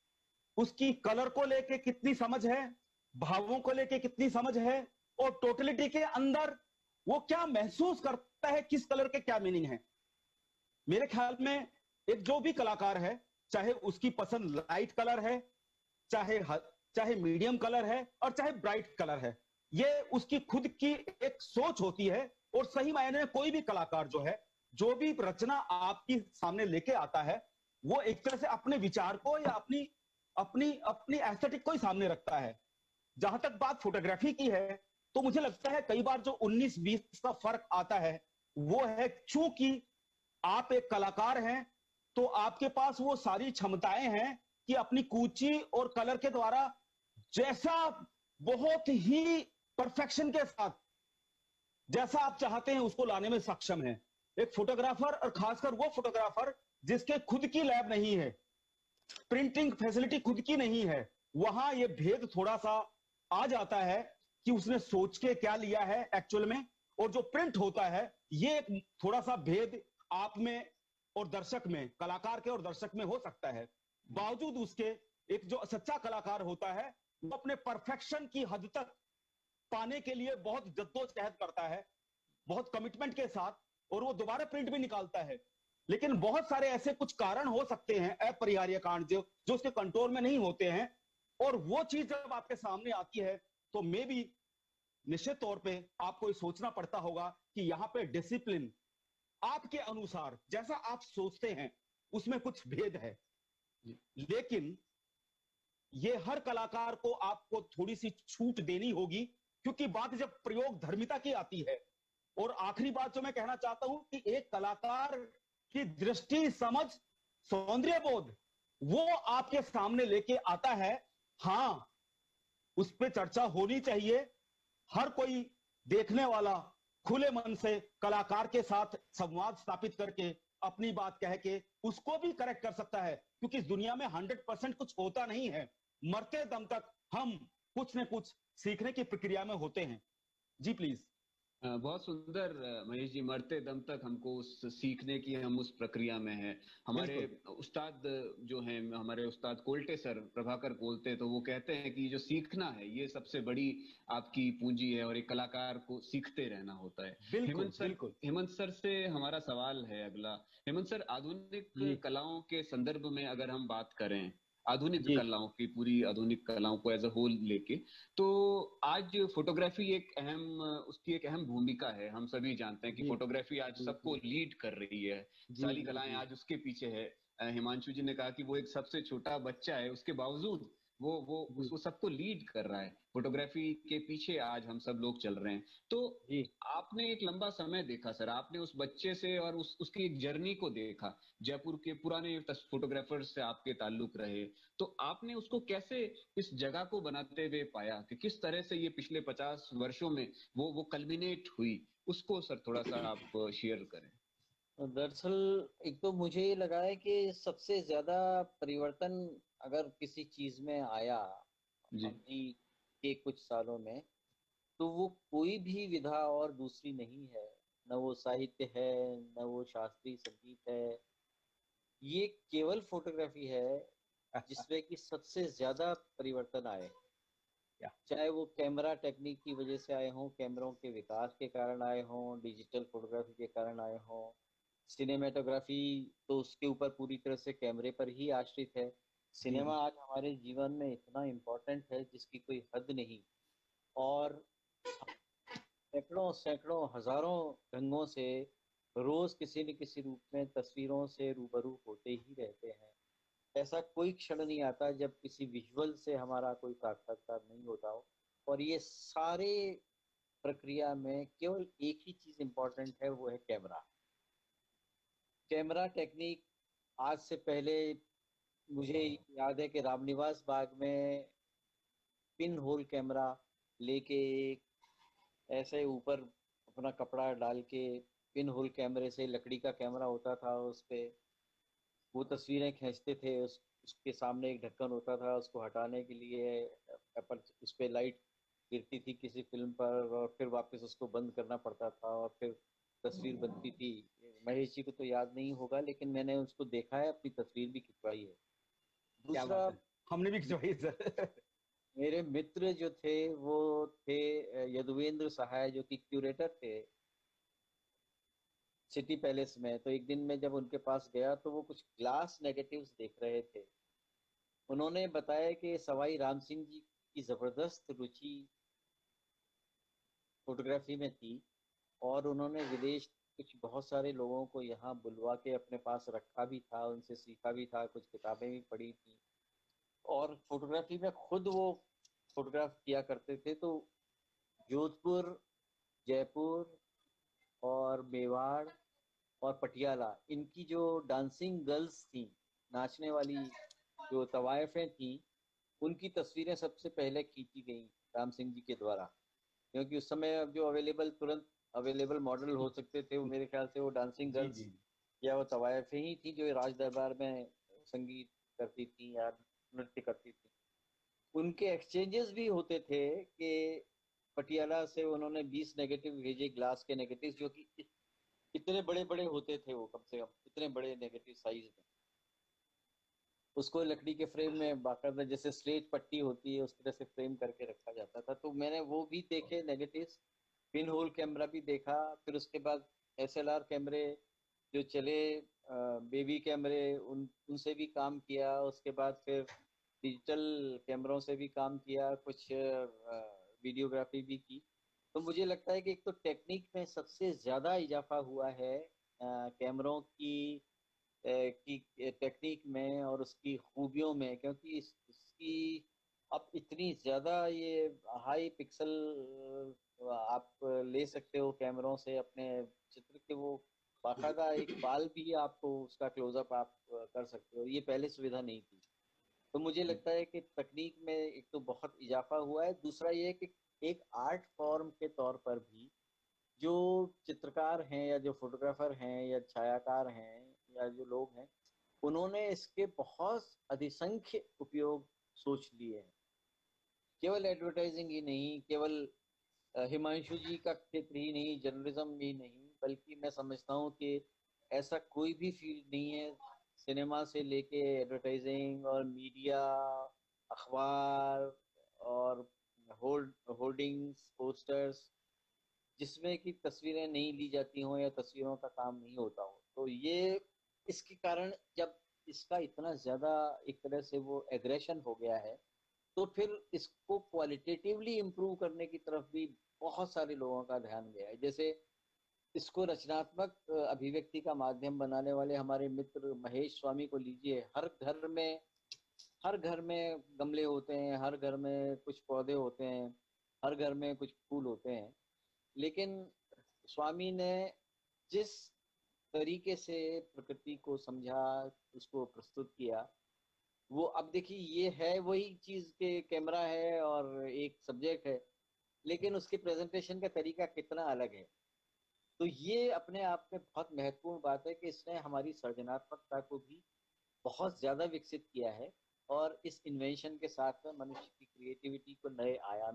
उसकी कलर को लेके कितनी समझ है, भावों को लेके कितनी समझ है, और टोटलिटी के अंदर वो क्या महसूस करता है, किस कलर के क्या मीनिंग है। मेरे ख्याल में एक जो भी कलाकार है, चाहे उसकी पसंद लाइट कलर है, चाहे चाहे मीडियम कलर है, और चाहे ब्राइट कलर है, ये उसकी खुद की एक सोच होती है। और सही मायने में कोई भी कलाकार जो है, जो भी रचना आपकी सामने लेके आता है, वो एक तरह से अपने विचार को या अपनी अपनी अपनी एस्थेटिक को ही सामने रखता है। जहां तक बात फोटोग्राफी की है, तो मुझे लगता है कई बार जो उन्नीस बीस का फर्क आता है वो है, चूंकि आप एक कलाकार हैं तो आपके पास वो सारी क्षमताएं हैं कि अपनी कूची और कलर के द्वारा जैसा बहुत ही परफेक्शन के साथ जैसा आप चाहते हैं उसको लाने में सक्षम है। एक फोटोग्राफर, और खासकर वो फोटोग्राफर जिसके खुद की लैब नहीं है, प्रिंटिंग फैसिलिटी खुद की नहीं है, वहां ये भेद थोड़ा सा आ जाता है कि उसने सोच के क्या लिया है एक्चुअल में, और जो प्रिंट होता है ये थोड़ा सा भेद आप में और दर्शक में, कलाकार के और दर्शक में हो सकता है। बावजूद उसके एक जो सच्चा कलाकार होता है वो अपने परफेक्शन की हद तक पाने के लिए बहुत जद्दोजहद करता है, बहुत कमिटमेंट के साथ, और वो दोबारा प्रिंट भी निकालता है। लेकिन बहुत सारे ऐसे कुछ कारण हो सकते हैं, अपरिहार्य कारण, जो जो उसके कंट्रोल में नहीं होते हैं, और वो चीज जब आपके सामने आती है तो मे भी निश्चित तौर पे आपको ये सोचना पड़ता होगा कि यहाँ पे डिसिप्लिन आपके अनुसार जैसा आप सोचते हैं उसमें कुछ भेद है। लेकिन ये हर कलाकार को आपको थोड़ी सी छूट देनी होगी, क्योंकि बात जब प्रयोग धर्मिता की आती है, और आखिरी बात जो मैं कहना चाहता हूं कि एक कलाकार की दृष्टि, समझ, सौंदर्य बोध वो आपके सामने लेके आता है। हां, उस पर चर्चा होनी चाहिए, हर कोई देखने वाला खुले मन से कलाकार के साथ संवाद स्थापित करके अपनी बात कह के उसको भी करेक्ट कर सकता है, क्योंकि इस दुनिया में हंड्रेड परसेंट कुछ होता नहीं है। मरते दम तक हम कुछ न कुछ सीखने की प्रक्रिया में होते हैं। जी प्लीज। बहुत सुंदर महेश जी, मरते दम तक हमको उस सीखने की, हम उस प्रक्रिया में हैं। हमारे उस्ताद जो हैं, हमारे उस्ताद कोल्टे सर, प्रभाकर कोल्टे, तो वो कहते हैं कि जो सीखना है ये सबसे बड़ी आपकी पूंजी है, और एक कलाकार को सीखते रहना होता है। हेमंत सर, हेमंत सर से हमारा सवाल है अगला। हेमंत सर, आधुनिक कलाओं के संदर्भ में अगर हम बात करें, आधुनिक कलाओं की, पूरी आधुनिक कलाओं को एज अ होल लेके, तो आज फोटोग्राफी एक अहम, उसकी एक अहम भूमिका है। हम सभी जानते हैं कि फोटोग्राफी आज सबको लीड कर रही है, सारी कलाएं आज उसके पीछे है। हिमांशु जी ने कहा कि वो एक सबसे छोटा बच्चा है, उसके बावजूद वो वो वो सबको लीड कर रहा है, फोटोग्राफी के पीछे आज हम सब लोग चल रहे हैं। तो जी आपने एक लंबा समय देखा सर, आपने उस बच्चे से और उस उसकी एक जर्नी को देखा, जयपुर के पुराने फोटोग्राफर्स से आपके ताल्लुक रहे, तो आपने उसको कैसे इस जगह को बनाते हुए पाया कि किस तरह से ये पिछले पचास वर्षों में वो वो कल्मिनेट हुई, उसको सर थोड़ा सा आप शेयर करें। दरअसल एक तो मुझे ये लगा है कि सबसे ज्यादा परिवर्तन अगर किसी चीज में आया जी अभी के कुछ सालों में, तो वो कोई भी विधा और दूसरी नहीं है। न वो साहित्य है, न वो शास्त्रीय संगीत है, ये केवल फोटोग्राफी है जिसमें कि सबसे ज्यादा परिवर्तन आए। चाहे वो कैमरा टेक्निक की वजह से आए हों, कैमरों के विकास के कारण आए हों, डिजिटल फोटोग्राफी के कारण आए हों, सिनेमेटोग्राफी तो उसके ऊपर पूरी तरह से कैमरे पर ही आश्रित है। सिनेमा आज हमारे जीवन में इतना इम्पोर्टेंट है जिसकी कोई हद नहीं, और सैकड़ों सैकड़ों हजारों ढंगों से रोज किसी न किसी रूप में तस्वीरों से रूबरू होते ही रहते हैं। ऐसा कोई क्षण नहीं आता जब किसी विजुअल से हमारा कोई साक्षात्कार नहीं होता हो। और ये सारे प्रक्रिया में केवल एक ही चीज इम्पोर्टेंट है, वो है कैमरा। कैमरा टेक्निक आज से पहले मुझे याद है कि रामनिवास बाग में पिन होल कैमरा लेके एक ऐसे ऊपर अपना कपड़ा डाल के पिन होल कैमरे से, लकड़ी का कैमरा होता था, उस पे वो तस्वीरें खींचते थे। उस उसके सामने एक ढक्कन होता था, उसको हटाने के लिए अपर उस पे लाइट गिरती थी किसी फिल्म पर, और फिर वापस उसको बंद करना पड़ता था और फिर तस्वीर बनती थी। महेश जी को तो याद नहीं होगा, लेकिन मैंने उसको देखा है, अपनी तस्वीर भी खिंचवाई है। क्या दूसरा, बात है, हमने भी खिंचवाई सर। मेरे मित्र जो थे वो थे यदुवेंद्र सहाय, जो कि क्यूरेटर थे सिटी पैलेस में। तो एक दिन मैं जब उनके पास गया तो वो कुछ ग्लास नेगेटिव्स देख रहे थे। उन्होंने बताया कि सवाई राम सिंह जी की जबरदस्त रुचि फोटोग्राफी में थी, और उन्होंने विदेश कुछ बहुत सारे लोगों को यहाँ बुलवा के अपने पास रखा भी था, उनसे सीखा भी था, कुछ किताबें भी पढ़ी थी, और फोटोग्राफी में खुद वो फोटोग्राफ किया करते थे। तो जोधपुर, जयपुर और मेवाड़ और पटियाला, इनकी जो डांसिंग गर्ल्स थी, नाचने वाली जो तवायफें थी, उनकी तस्वीरें सबसे पहले खींची गई राम सिंह जी के द्वारा। क्योंकि उस समय अब जो अवेलेबल तुरंत अवेलेबल मॉडल हो सकते थे, वो मेरे ख्याल से वो डांसिंग जी गर्ल्स जी या वो तवायफें ही थी जो राज दरबार में संगीत करती थी या नृत्य करती थी। उनके एक्सचेंजेस भी होते थे कि पटियाला से उन्होंने बीस नेगेटिव भेजे, ग्लास के नेगेटिव, जो कि इतने बड़े बड़े होते थे, वो कम से कम इतने बड़े नेगेटिव साइज में। उसको लकड़ी के फ्रेम में बाकायदा जैसे स्लेज पट्टी होती है उस तरह से फ्रेम करके रखा जाता था। तो मैंने वो भी देखे नेगेटिव्स, पिन होल कैमरा भी देखा। फिर उसके बाद एस एल आर कैमरे जो चले, बेबी कैमरे, उन उनसे भी काम किया। उसके बाद फिर डिजिटल कैमरों से भी काम किया, कुछ वीडियोग्राफी भी की। तो मुझे लगता है कि एक तो टेक्निक में सबसे ज़्यादा इजाफा हुआ है कैमरों की की टेक्निक में और उसकी खूबियों में, क्योंकि इस, इसकी अब इतनी ज़्यादा ये हाई पिक्सल आप ले सकते हो कैमरों से अपने चित्र के, वो बाकायदा एक बाल भी आपको उसका क्लोजअप आप कर सकते हो, ये पहले सुविधा नहीं थी। तो मुझे लगता है कि तकनीक में एक तो बहुत इजाफा हुआ है। दूसरा ये कि एक आर्ट फॉर्म के तौर पर भी जो चित्रकार हैं या जो फोटोग्राफर हैं या छायाकार हैं या जो लोग हैं, उन्होंने इसके बहुत अधिसंख्य उपयोग सोच लिए हैं। केवल एडवर्टाइजिंग ही नहीं, केवल हिमांशु जी का क्षेत्र ही नहीं, जर्नलिज्म ही नहीं, बल्कि मैं समझता हूँ कि ऐसा कोई भी फील्ड नहीं है, सिनेमा से लेके एडवर्टाइजिंग और मीडिया, अखबार और होल्ड होर्डिंग्स, पोस्टर्स, जिसमें कि तस्वीरें नहीं ली जाती हों या तस्वीरों का काम नहीं होता हो। तो ये इसके कारण जब इसका इतना ज़्यादा एक तरह से वो एग्रेशन हो गया है, तो फिर इसको क्वालिटेटिवली इम्प्रूव करने की तरफ भी बहुत सारे लोगों का ध्यान गया है। जैसे इसको रचनात्मक अभिव्यक्ति का माध्यम बनाने वाले हमारे मित्र महेश स्वामी को लीजिए, हर घर में हर घर में गमले होते हैं, हर घर में कुछ पौधे होते हैं, हर घर में कुछ फूल होते हैं, लेकिन स्वामी ने जिस तरीके से प्रकृति को समझा, उसको प्रस्तुत किया, वो अब देखिए ये है वही चीज के कैमरा है और एक सब्जेक्ट है, लेकिन उसके प्रेजेंटेशन का तरीका कितना अलग है। तो ये अपने आप में बहुत महत्वपूर्ण बात है कि इसने हमारी सृजनात्मकता को भी बहुत ज्यादा विकसित किया है और इस इन्वेंशन के साथ में मनुष्य की क्रिएटिविटी को नए आयाम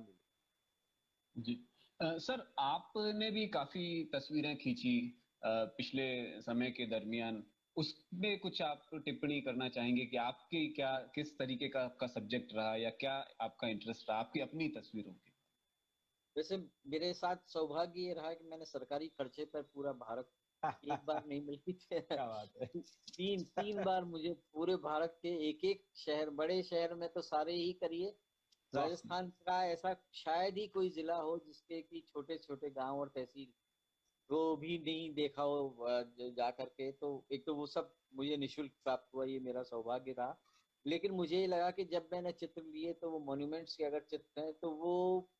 मिले। जी अ, सर, आपने भी काफी तस्वीरें खींची अ, पिछले समय के दरमियान, उसमें कुछ आप टिप्पणी करना चाहेंगे कि आपकी क्या किस तरीके का आपका सब्जेक्ट रहा या क्या आपका इंटरेस्ट रहा आपकी अपनी तस्वीरों के? वैसे मेरे साथ सौभाग्य ये रहा कि मैंने सरकारी खर्चे पर पूरा भारत एक बार नहीं बल्कि क्या बात है। तीन तीन बार मुझे पूरे भारत के एक एक शहर, बड़े शहर में तो सारे ही करिए, राजस्थान का ऐसा शायद ही कोई जिला हो जिसके कि छोटे छोटे गांव और तहसील वो भी नहीं देखा हो अ, ज- जा करके। तो एक तो वो सब मुझे निशुल्क प्राप्त हुआ, ये मेरा सौभाग्य रहा। लेकिन मुझे ये लगा कि जब मैंने चित्र लिए तो वो मॉन्यूमेंट्स के अगर चित्र हैं तो वो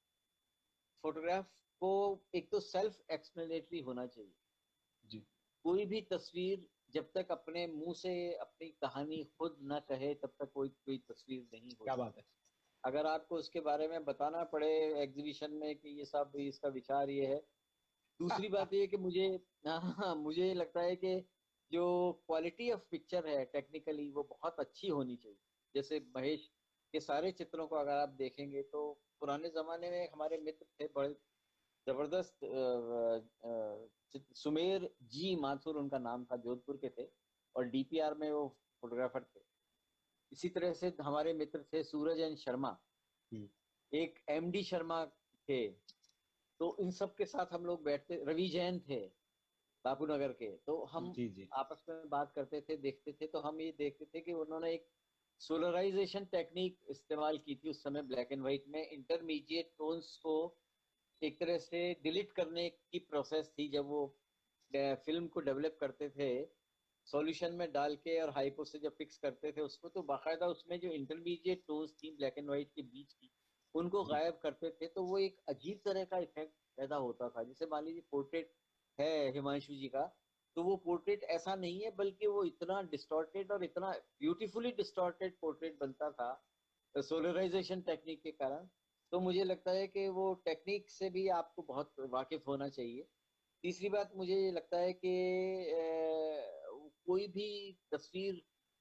फोटोग्राफ को एक तो सेल्फ एक्सप्लेनेटरी होना चाहिए। जी कोई भी तस्वीर जब तक अपने मुंह से अपनी कहानी खुद न कहे तब तक कोई कोई तस्वीर नहीं हो क्या सकती। बात है। अगर आपको उसके बारे में बताना पड़े एग्जीबिशन में कि ये सब इसका विचार ये है। दूसरी बात ये कि मुझे हाँ, मुझे लगता है कि जो क्वालिटी ऑफ पिक्चर है टेक्निकली वो बहुत अच्छी होनी चाहिए। जैसे महेश के सारे चित्रों को अगर आप देखेंगे तो पुराने जमाने में हमारे मित्र थे बड़े जबरदस्त अ, अ, चित- सुमेर जी माथुर उनका नाम था, जोधपुर के थे और डीपीआर में वो फोटोग्राफर थे। इसी तरह से हमारे मित्र थे सूरज एन शर्मा, हम्म, एक एमडी शर्मा थे। तो इन सब के साथ हम लोग बैठते, रवि जैन थे बापू नगर के, तो हम जी जी आपस में बात करते थे, देखते थे। तो हम ये देखते थे कि उन्होंने एक सोलराइजेशन टेक्निक इस्तेमाल की थी उस समय ब्लैक एंड व्हाइट में। इंटरमीडिएट टोन्स को एक तरह से डिलीट करने की प्रोसेस थी जब वो फिल्म को डेवलप करते थे, सॉल्यूशन में डाल के और हाइपो से जब फिक्स करते थे उसको, तो बाकायदा उसमें जो इंटरमीडिएट टोन्स थी ब्लैक एंड व्हाइट के बीच की उनको जी गायब करते थे। तो वो एक अजीब तरह का इफेक्ट पैदा होता था। जैसे मान लीजिए पोर्ट्रेट है हिमांशु जी का, तो वो पोर्ट्रेट ऐसा नहीं है बल्कि वो इतना डिस्टॉर्टेड और इतना ब्यूटीफुली डिस्टॉर्टेड पोर्ट्रेट बनता था सोलराइजेशन टेक्निक के कारण। तो मुझे लगता है कि वो टेक्निक से भी आपको बहुत वाकिफ होना चाहिए। तीसरी बात मुझे ये लगता है कि अ, कोई भी तस्वीर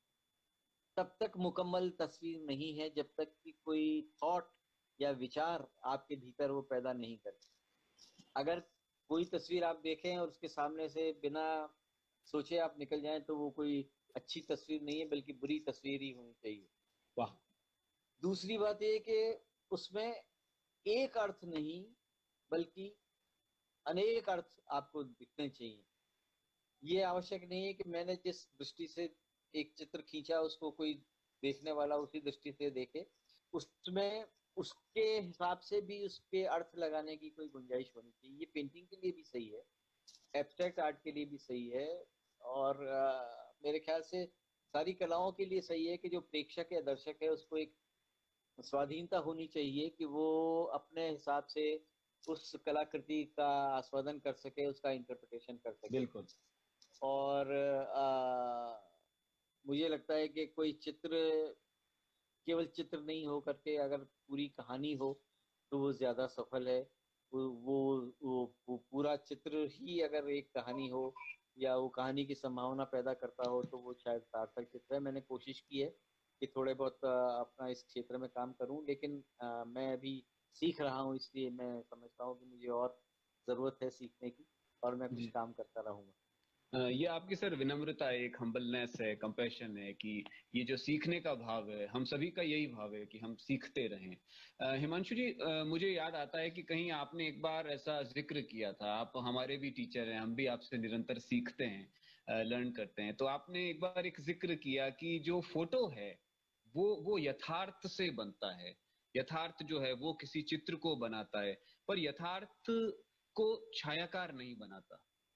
तब तक मुकम्मल तस्वीर नहीं है जब तक कि कोई थॉट या विचार आपके भीतर वो पैदा नहीं करती। अगर कोई तस्वीर आप देखें और उसके सामने से बिना सोचे आप निकल जाएं तो वो कोई अच्छी तस्वीर नहीं है बल्कि बुरी तस्वीर ही होनी चाहिए। वाह। दूसरी बात ये कि उसमें एक अर्थ नहीं बल्कि अनेक अर्थ आपको दिखने चाहिए। ये आवश्यक नहीं है कि मैंने जिस दृष्टि से एक चित्र खींचा उसको कोई देखने वाला उसी दृष्टि से देखे। उसमें उसके हिसाब से भी उसके अर्थ लगाने की कोई गुंजाइश होनी चाहिए। ये पेंटिंग के लिए भी सही है, एब्स्ट्रैक्ट आर्ट के लिए भी सही है और अ, मेरे ख्याल से सारी कलाओं के लिए सही है कि जो प्रेक्षक या दर्शक है उसको एक स्वाधीनता होनी चाहिए कि वो अपने हिसाब से उस कलाकृति का आस्वादन कर सके, उसका इंटरप्रिटेशन कर सके। बिल्कुल। और आ, मुझे लगता है कि कोई चित्र केवल चित्र नहीं हो करके अगर पूरी कहानी हो तो वो ज्यादा सफल है। वो वो वो, वो पूरा चित्र ही अगर एक कहानी हो या वो कहानी की संभावना पैदा करता हो तो वो शायद सार्थक चित्र है। मैंने कोशिश की है कि थोड़े बहुत आ, अपना इस क्षेत्र में काम करूं, लेकिन आ, मैं अभी सीख रहा हूं, इसलिए मैं समझता हूं कि मुझे और जरूरत है सीखने की और मैं कुछ जी काम करता रहूंगा। अ, ये आपकी सर विनम्रता है, एक हम्बलनेस है, कंपैशन है कि ये जो सीखने का भाव है, हम सभी का यही भाव है कि हम सीखते रहें। अ, हिमांशु जी, अ, मुझे याद आता है कि कहीं आपने एक बार ऐसा जिक्र किया था, आप हमारे भी टीचर हैं, हम भी आपसे निरंतर सीखते हैं, लर्न करते हैं। तो आपने एक बार एक जिक्र किया कि जो फोटो है वो वो यथार्थ से बनता है, यथार्थ जो है वो किसी चित्र को बनाता है, पर यथार्थ को छायाकार नहीं बनाता।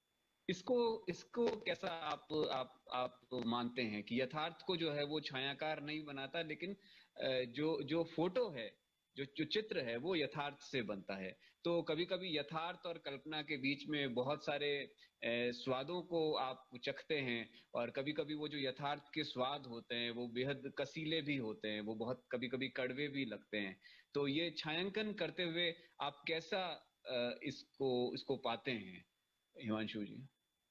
इसको इसको कैसा आप आप आप मानते हैं कि यथार्थ को जो है वो छायाकार नहीं बनाता, लेकिन जो जो फोटो है, जो जो चित्र है वो यथार्थ से बनता है। तो कभी कभी यथार्थ और कल्पना के बीच में बहुत सारे स्वादों को आप चखते हैं, और कभी कभी वो जो यथार्थ के स्वाद होते हैं वो बेहद कसीले भी होते हैं, वो बहुत कभी कभी कड़वे भी लगते हैं। तो ये छायांकन करते हुए आप कैसा इसको इसको पाते हैं हिमांशु जी?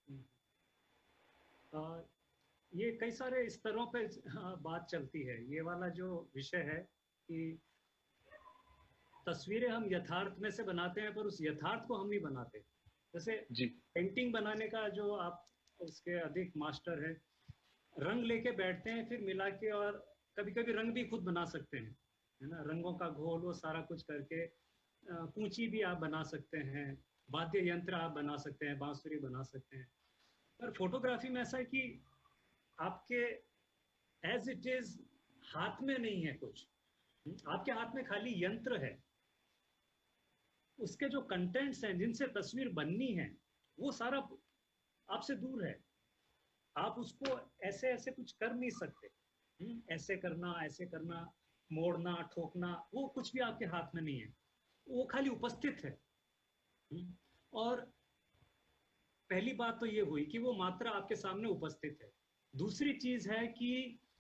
आ, ये कई सारे स्तरों पे बात चलती है। ये वाला जो विषय है कि तस्वीरें हम यथार्थ में से बनाते हैं, पर उस यथार्थ को हम नहीं बनाते। जैसे जी पेंटिंग बनाने का जो आप उसके अधिक मास्टर है, रंग लेके बैठते हैं फिर मिला के, और कभी कभी रंग भी खुद बना सकते हैं, है ना, रंगों का घोल वो सारा कुछ करके कूंची भी आप बना सकते हैं, वाद्य यंत्र आप बना सकते हैं, बांसुरी बना सकते हैं। पर फोटोग्राफी में ऐसा है कि आपके एज इट इज हाथ में नहीं है कुछ, आपके हाथ में खाली यंत्र है। उसके जो कंटेंट्स हैं जिनसे तस्वीर बननी है वो सारा आपसे दूर है। आप उसको ऐसे ऐसे कुछ कर नहीं सकते, ऐसे करना ऐसे करना, मोड़ना ठोकना, वो कुछ भी आपके हाथ में नहीं है, वो खाली उपस्थित है। और पहली बात तो ये हुई कि वो मात्रा आपके सामने उपस्थित है। दूसरी चीज है कि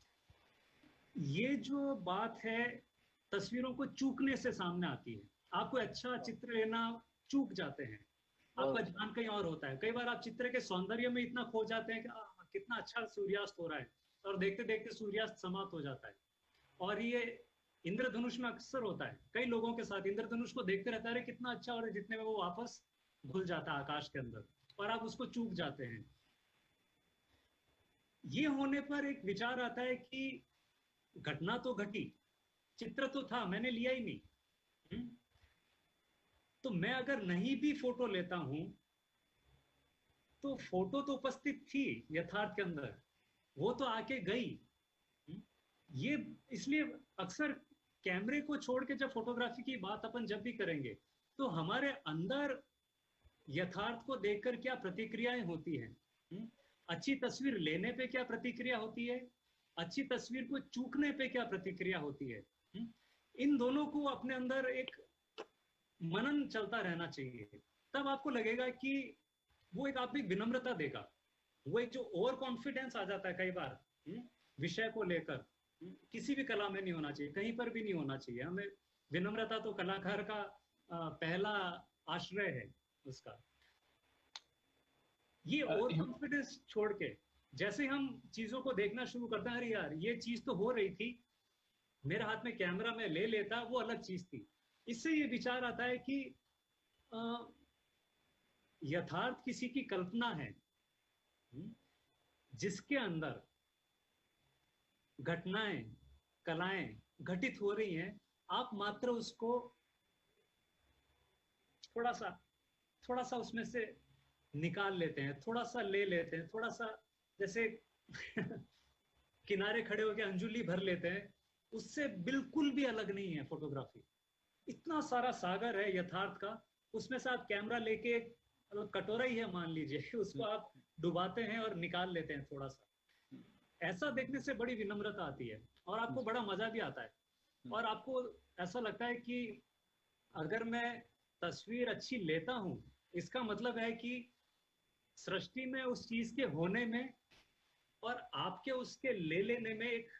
ये जो बात है तस्वीरों को चूकने से सामने आती है। आप कोई अच्छा चित्र लेना चूक जाते हैं, आपका ध्यान कहीं और होता है। कई बार आप चित्र के सौंदर्य में इतना खो जाते हैं कि आ, कितना अच्छा सूर्यास्त हो रहा है, और देखते देखते सूर्यास्त समाप्त हो जाता है। और ये इंद्रधनुष में अक्सर होता है, कई लोगों के साथ इंद्रधनुष को देखते रहता है कितना अच्छा, और जितने में वो वापस घुल जाता है आकाश के अंदर, और आप उसको चूक जाते हैं। ये होने पर एक विचार आता है कि घटना तो घटी, चित्र तो था, मैंने लिया ही नहीं। हुँ? तो मैं अगर नहीं भी फोटो लेता हूं तो फोटो तो उपस्थित थी यथार्थ के अंदर, वो तो आके गई। ये इसलिए अक्सर कैमरे को छोड़ के जब फोटोग्राफी की बात अपन जब भी करेंगे तो हमारे अंदर यथार्थ को देखकर क्या प्रतिक्रियाएं होती हैं, अच्छी तस्वीर लेने पे क्या प्रतिक्रिया होती है, अच्छी तस्वीर को चूकने पे क्या प्रतिक्रिया होती है। इन दोनों को अपने अंदर एक मनन चलता रहना चाहिए। तब आपको लगेगा कि वो एक आप एक विनम्रता देगा। वो एक जो ओवर कॉन्फिडेंस आ जाता है कई बार विषय को लेकर, किसी भी कला में नहीं होना चाहिए, कहीं पर भी नहीं होना चाहिए। हमें विनम्रता तो कलाकार का पहला आश्रय है उसका। ये ओवर कॉन्फिडेंस छोड़ के जैसे हम चीजों को देखना शुरू करते हैं, अरे यार ये चीज तो हो रही थी, मेरे हाथ में कैमरा में ले लेता, वो अलग चीज थी। इससे ये विचार आता है कि आ, यथार्थ किसी की कल्पना है जिसके अंदर घटनाएं कलाएं घटित हो रही हैं, आप मात्र उसको थोड़ा सा थोड़ा सा उसमें से निकाल लेते हैं, थोड़ा सा ले लेते हैं, थोड़ा सा जैसे किनारे खड़े होकर अंजुली भर लेते हैं। उससे बिल्कुल भी अलग नहीं है फोटोग्राफी। इतना सारा सागर है यथार्थ का, उसमें से आप कैमरा लेके एक कटोरा ही है मान लीजिए, उसको आप डुबाते हैं और निकाल लेते हैं थोड़ा सा। ऐसा देखने से बड़ी विनम्रता आती है और आपको बड़ा मजा भी आता है, और आपको ऐसा लगता है कि अगर मैं तस्वीर अच्छी लेता हूं, इसका मतलब है कि सृष्टि में उस चीज के होने में और आपके उसके ले लेने में एक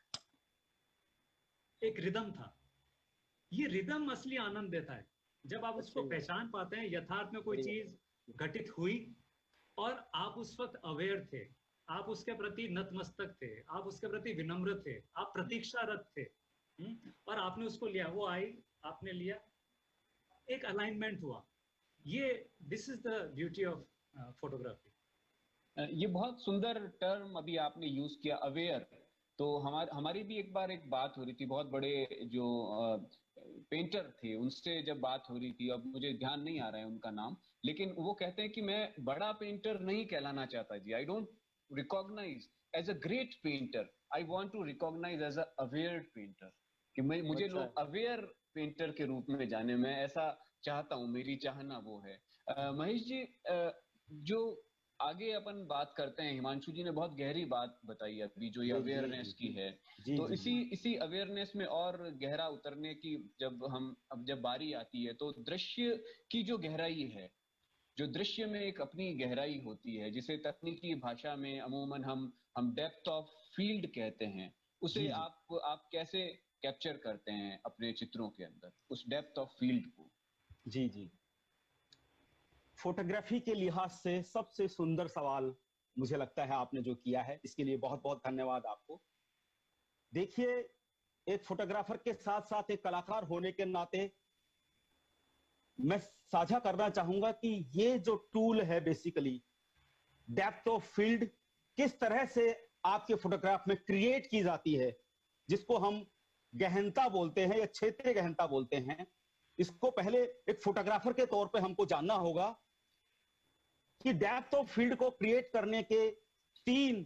एक रिदम था। ये रिदम असली आनंद देता है जब आप उसको पहचान पाते हैं। यथार्थ में कोई चीज घटित हुई और आप उस वक्त अवेयर थे, आप उसके प्रति नतमस्तक थे, आप उसके प्रति विनम्र थे, आप प्रतीक्षारत थे, और आपने उसको लिया, वो आई, आपने लिया, एक अलाइनमेंट हुआ। ये this is the beauty of photography. ये बहुत सुंदर टर्म अभी आपने यूज किया, अवेयर। तो हमारी हमारी भी एक बार एक बात हो रही थी, बहुत बड़े जो पेंटर थे उनसे जब बात हो रही थी, अब मुझे ध्यान नहीं आ रहा है उनका नाम, लेकिन वो कहते हैं कि मैं बड़ा पेंटर नहीं कहलाना चाहता जी, I don't recognise as a great painter, I want to recognise as a aware painter, कि मैं मुझे अच्छा। लोग अवेयर पेंटर के रूप में जाने, मैं ऐसा चाहता हूँ, मेरी चाहना वो है। uh, महेश जी, uh, जो आगे अपन बात करते हैं। हिमांशु जी ने बहुत गहरी बात बताई अभी, जो ये जी, जी, अवेयरनेस की है। जी, तो जी, इसी जी। इसी अवेयरनेस में और गहरा उतरने की जब हम अब जब बारी आती है, तो दृश्य की जो गहराई है, जो दृश्य में एक अपनी गहराई होती है, जिसे तकनीकी भाषा में अमूमन हम हम डेप्थ ऑफ फील्ड कहते हैं, उसे जी, जी, आप आप कैसे कैप्चर करते हैं अपने चित्रों के अंदर, उस डेप्थ ऑफ फील्ड को? जी, जी। फोटोग्राफी के लिहाज से सबसे सुंदर सवाल मुझे लगता है आपने जो किया है, इसके लिए बहुत बहुत धन्यवाद आपको। देखिए, एक फोटोग्राफर के साथ साथ एक कलाकार होने के नाते मैं साझा करना चाहूंगा कि ये जो टूल है, बेसिकली डेप्थ ऑफ फील्ड किस तरह से आपके फोटोग्राफ में क्रिएट की जाती है, जिसको हम गहनता बोलते हैं या क्षेत्रीय गहनता बोलते हैं। इसको पहले एक फोटोग्राफर के तौर पे हमको जानना होगा कि डेप्थ ऑफ फील्ड को क्रिएट करने के तीन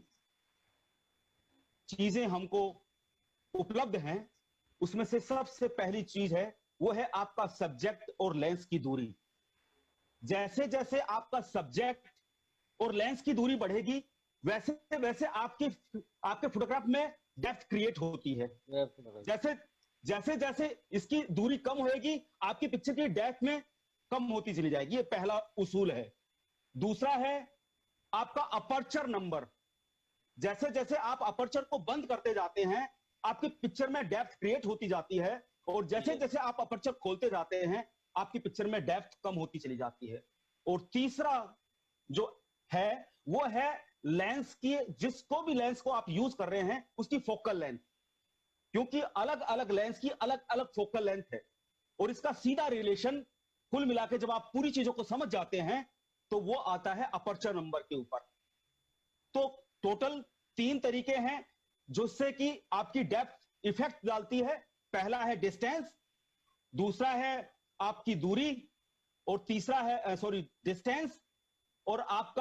चीजें हमको उपलब्ध हैं। उसमें से सबसे पहली चीज है, वो है आपका सब्जेक्ट और लेंस की दूरी। जैसे जैसे आपका सब्जेक्ट और लेंस की दूरी बढ़ेगी, वैसे वैसे आपकी आपके फोटोग्राफ में डेप्थ क्रिएट होती है। जैसे जैसे जैसे इसकी दूरी कम होएगी, आपकी पिक्चर की डेप्थ में कम होती चली जाएगी। ये पहला उसूल है। दूसरा है आपका अपर्चर नंबर। जैसे जैसे आप अपर्चर को बंद करते जाते हैं, आपकी पिक्चर में डेप्थ क्रिएट होती जाती है, और जैसे जैसे आप अपर्चर खोलते जाते हैं, आपकी पिक्चर में डेप्थ कम होती चली जाती है। और तीसरा जो है वो है लेंस की, जिसको भी लेंस को आप यूज कर रहे हैं उसकी फोकल लेंथ, क्योंकि अलग अलग लेंस की अलग अलग फोकल लेंथ है, और इसका सीधा रिलेशन कुल मिला के जब आप पूरी चीजों को समझ जाते हैं तो वो आता है अपर्चर नंबर के ऊपर। तो टोटल तीन तरीके हैं जिससे कि आपकी डेप्थ इफेक्ट डालती है। पहला है डिस्टेंस, दूसरा है आपकी दूरी, और तीसरा है सॉरी डिस्टेंस और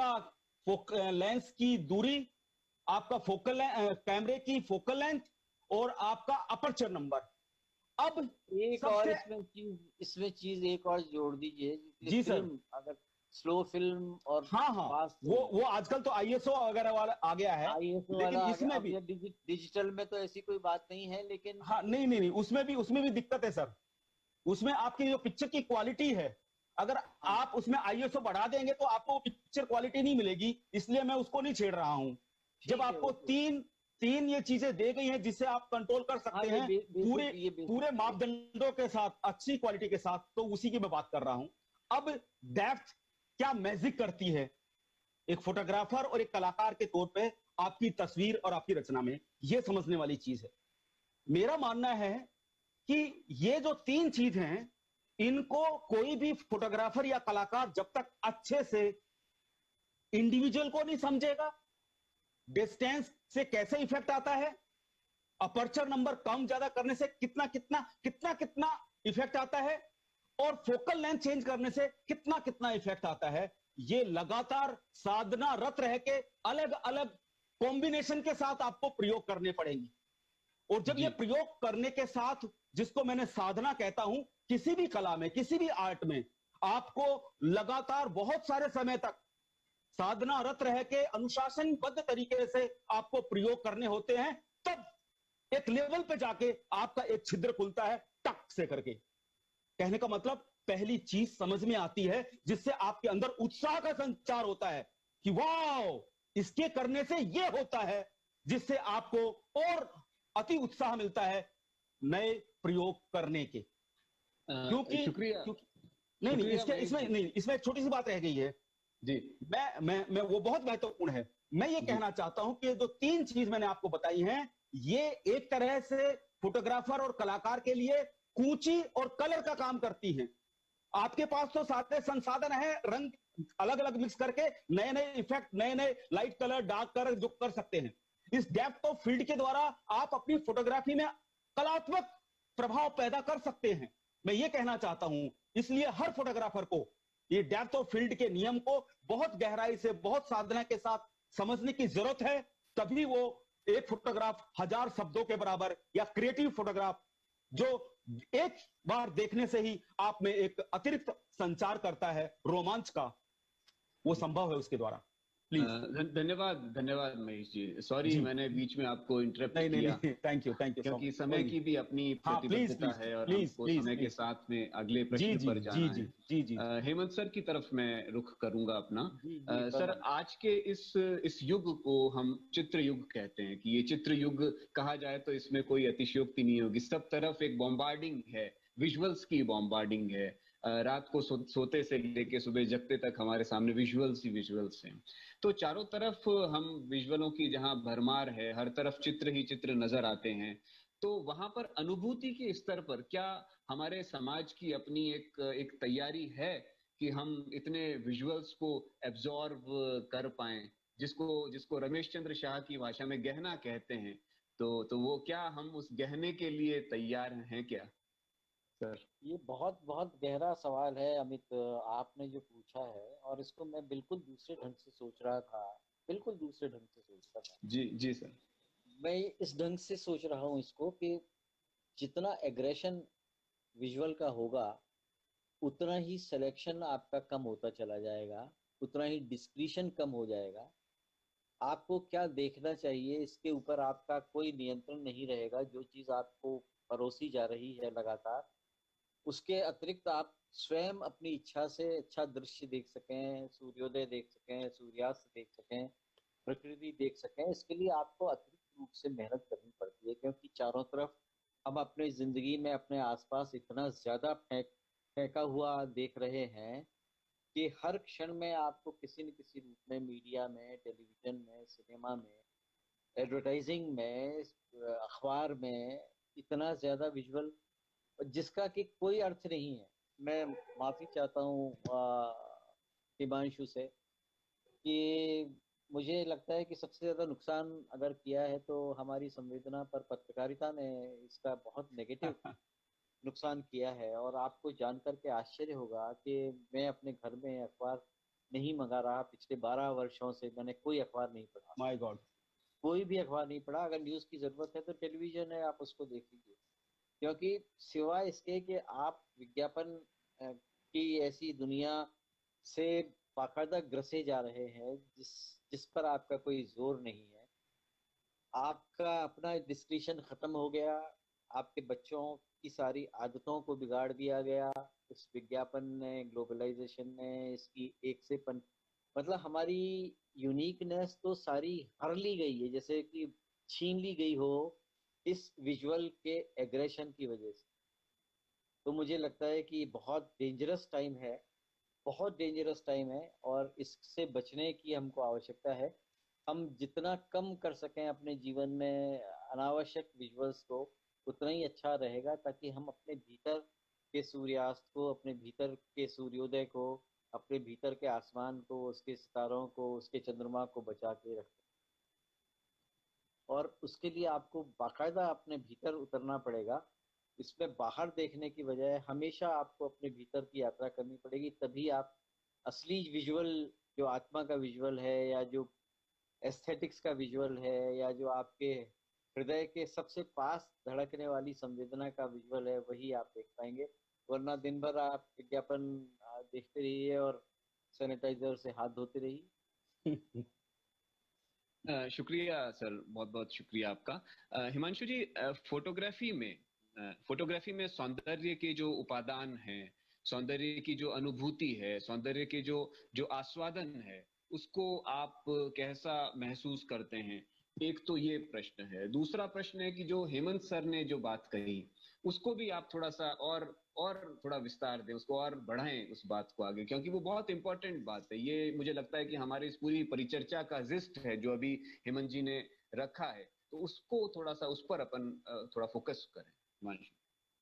आपका लेंस की दूरी, आपका फोकल कैमरे की फोकल लेंथ, और आपका अपर्चर नंबर। अब एक और इसमें चीज इसमें चीज एक और जोड़ दीजिए। जी सर। अगर स्लो फिल्म और हाँ हाँ वो वो आजकल तो आईएसओ वगैरह वाला आ गया है, आईएसओ लेकिन वाला इसमें भी डिजि, डिजिटल में तो ऐसी कोई बात नहीं है, लेकिन हाँ नहीं नहीं नहीं उसमें भी उसमें भी दिक्कत है सर। उसमें आपकी जो पिक्चर की क्वालिटी है, अगर आप उसमें आईएसओ बढ़ा देंगे तो आपको पिक्चर क्वालिटी नहीं मिलेगी, इसलिए मैं उसको नहीं छेड़ रहा हूं। जब आपको तीन तीन ये चीजें दे गई हैं जिससे आप कंट्रोल कर सकते हैं पूरे पूरे मापदंडों के साथ, अच्छी क्वालिटी के साथ, तो उसी की मैं बात कर रहा हूं। अब डेप्थ क्या मैजिक करती है एक फोटोग्राफर और एक कलाकार के तौर पे आपकी तस्वीर और आपकी रचना में, यह समझने वाली चीज है। मेरा मानना है कि ये जो तीन चीज हैं, इनको कोई भी फोटोग्राफर या कलाकार जब तक अच्छे से इंडिविजुअल को नहीं समझेगा, डिस्टेंस से कैसे इफेक्ट आता है, अपर्चर नंबर कम ज्यादा करने से कितना कितना कितना कितना इफेक्ट आता है, और फोकल लेंथ चेंज करने से कितना कितना इफेक्ट आता है, ये लगातार साधना रत रह के अलग अलग कॉम्बिनेशन के साथ आपको प्रयोग करने पड़ेंगे। और जब ये प्रयोग करने के साथ, जिसको मैंने साधना कहता हूं, किसी भी कला में, किसी भी आर्ट में आपको लगातार बहुत सारे समय तक साधना रत रह के अनुशासनबद्ध तरीके से आपको प्रयोग करने होते हैं, तब एक लेवल पे जाके आपका एक छिद्र खुलता है टक से करके। कहने का मतलब, पहली चीज समझ में आती है जिससे आपके अंदर उत्साह का संचार होता है कि वाओ, इसके करने से यह होता है, जिससे आपको और अति उत्साह मिलता है नए प्रयोग करने के। क्योंकि शुक्रिया क्योंकि नहीं नहीं इसके इसमें नहीं इसमें एक छोटी सी बात रह गई है जी। मैं मैं मैं वो बहुत महत्वपूर्ण है। मैं ये कहना चाहता हूं कि जो तीन चीज मैंने आपको बताई हैं, ये एक तरह से फोटोग्राफर और कलाकार के लिए कूची और कलर का काम करती हैं। आपके पास तो सारे संसाधन है, रंग अलग अलग मिक्स करके नए नए इफेक्ट, नए नए लाइट कलर, डार्क कलर जो कर सकते हैं। इस डेप्थ ऑफ फील्ड के द्वारा आप अपनी फोटोग्राफी में कलात्मक प्रभाव पैदा कर सकते हैं, मैं ये कहना चाहता हूं। इसलिए हर फोटोग्राफर को ये डेप्थ ऑफ फील्ड के नियम को बहुत गहराई से, बहुत साधना के साथ समझने की जरूरत है, तभी वो एक फोटोग्राफ हजार शब्दों के बराबर, या क्रिएटिव फोटोग्राफ जो एक बार देखने से ही आप में एक अतिरिक्त संचार करता है, रोमांच का, वो संभव है उसके द्वारा। प्लीज। धन- धन्यवाद धन्यवाद महेश जी, सॉरी जी मैंने बीच में आपको इंटरप्ट नहीं नहीं किया, नहीं, thank you thank you so क्योंकि मच। समय की भी अपनी हाँ प्लीज प्रतिबद्धता प्लीज है और प्लीज हमको प्लीज समय के प्लीज। साथ में अगले जी प्रश्न जी पर जी जाना जी है। जी जी अ, हेमंत सर की तरफ मैं रुख करूंगा अपना। जी अ, जी सर, फरमाइए। आज के इस इस युग को हम चित्र युग कहते हैं कि ये चित्र युग कहा जाए तो इसमें कोई अतिशयोक्ति नहीं होगी। सब तरफ एक बॉम्बार्डिंग है, विजुअल्स की बॉम्बार्डिंग है। अ, रात को सो, सोते से लेके सुबह जगते तक हमारे सामने विजुअल्स ही विजुअल्स हैं। तो चारों तरफ हम विजुअलों की जहां भरमार है, हर तरफ चित्र ही चित्र नजर आते हैं, तो वहां पर अनुभूति के स्तर पर क्या हमारे समाज की अपनी एक एक तैयारी है कि हम इतने विजुअल्स को एब्जॉर्ब कर पाएं, जिसको जिसको रमेश चंद्र शाह की भाषा में गहना कहते हैं, तो तो वो क्या हम उस गहने के लिए तैयार हैं क्या सर? ये बहुत बहुत गहरा सवाल है अमित, आपने जो पूछा है, और इसको मैं बिल्कुल दूसरे ढंग से सोच रहा था, बिल्कुल दूसरे ढंग से सोच रहा था। जी जी सर। मैं इस ढंग से सोच रहा हूँ इसको कि जितना एग्रेशन विजुअल का होगा, उतना ही सिलेक्शन आपका कम होता चला जाएगा, उतना ही डिस्क्रिशन कम हो जाएगा। आपको क्या देखना चाहिए इसके ऊपर आपका कोई नियंत्रण नहीं रहेगा। जो चीज़ आपको परोसी जा रही है लगातार, उसके अतिरिक्त आप स्वयं अपनी इच्छा से अच्छा दृश्य देख सकें, सूर्योदय देख सकें, सूर्यास्त देख सकें, प्रकृति देख सकें, इसके लिए आपको अतिरिक्त रूप से मेहनत करनी पड़ती है। क्योंकि चारों तरफ हम अपनी जिंदगी में अपने आसपास इतना ज्यादा फेंक फेंका हुआ देख रहे हैं कि हर क्षण में आपको किसी न किसी रूप में मीडिया में, टेलीविजन में, सिनेमा में, एडवर्टाइजिंग में, अखबार में इतना ज्यादा विजुअल, जिसका कि कोई अर्थ नहीं है। मैं माफी चाहता हूँ हिमांशु से कि मुझे लगता है कि सबसे ज्यादा नुकसान अगर किया है तो हमारी संवेदना पर पत्रकारिता ने इसका बहुत नेगेटिव नुकसान किया है। और आपको जानकर के आश्चर्य होगा कि मैं अपने घर में अखबार नहीं मंगा रहा, पिछले बारह वर्षों से मैंने कोई अखबार नहीं पढ़ा, माय गॉड, कोई भी अखबार नहीं पढ़ा। अगर न्यूज की जरूरत है तो टेलीविजन है, आप उसको देख लीजिए। क्योंकि सिवाय इसके कि आप विज्ञापन की ऐसी दुनिया से बाकायदा ग्रसे जा रहे हैं जिस जिस पर आपका कोई जोर नहीं है, आपका अपना डिस्क्रिशन खत्म हो गया, आपके बच्चों की सारी आदतों को बिगाड़ दिया गया इस विज्ञापन ने, ग्लोबलाइजेशन ने, इसकी एक से पन मतलब हमारी यूनिकनेस तो सारी हर ली गई है, जैसे कि छीन ली गई हो इस विजुअल के एग्रेशन की वजह से। तो मुझे लगता है कि बहुत डेंजरस टाइम है, बहुत डेंजरस टाइम है, और इससे बचने की हमको आवश्यकता है। हम जितना कम कर सकें अपने जीवन में अनावश्यक विजुअल्स को, उतना ही अच्छा रहेगा, ताकि हम अपने भीतर के सूर्यास्त को, अपने भीतर के सूर्योदय को, अपने भीतर के आसमान को, उसके सितारों को, उसके चंद्रमा को बचा के रखें। और उसके लिए आपको बाकायदा अपने भीतर उतरना पड़ेगा। इसमें बाहर देखने की बजाय हमेशा आपको अपने भीतर की यात्रा करनी पड़ेगी, तभी आप असली विजुअल, जो आत्मा का विजुअल है, या जो एस्थेटिक्स का विजुअल है, या जो आपके हृदय के सबसे पास धड़कने वाली संवेदना का विजुअल है, वही आप देख पाएंगे। वरना दिन भर आप विज्ञापन देखते रहिए और सैनिटाइजर से हाथ धोते रहिए। Uh, शुक्रिया सर, बहुत बहुत शुक्रिया आपका। uh, Himanshu ji, uh, photography में uh, फोटोग्राफी में सौंदर्य के जो उपादान हैं, सौंदर्य की जो अनुभूति है, सौंदर्य के जो जो आस्वादन है, उसको आप कैसा महसूस करते हैं? एक तो ये प्रश्न है। दूसरा प्रश्न है कि जो हेमंत सर ने जो बात कही, उसको भी आप थोड़ा सा और और थोड़ा विस्तार दें, उसको और बढ़ाएं उस बात को आगे, क्योंकि वो बहुत इंपॉर्टेंट बात है। ये मुझे लगता है कि हमारी इस पूरी परिचर्चा का जिस्ट है जो अभी हेमंत जी ने रखा है, तो उसको थोड़ा सा उस पर अपन थोड़ा फोकस करें। हिमांशु,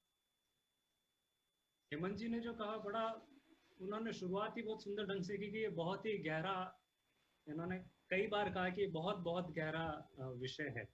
हेमंत जी ने जो कहा, बड़ा उन्होंने शुरुआत ही बहुत सुंदर ढंग से की कि ये बहुत ही गहरा, इन्होंने कई बार कहा कि बहुत बहुत गहरा विषय है।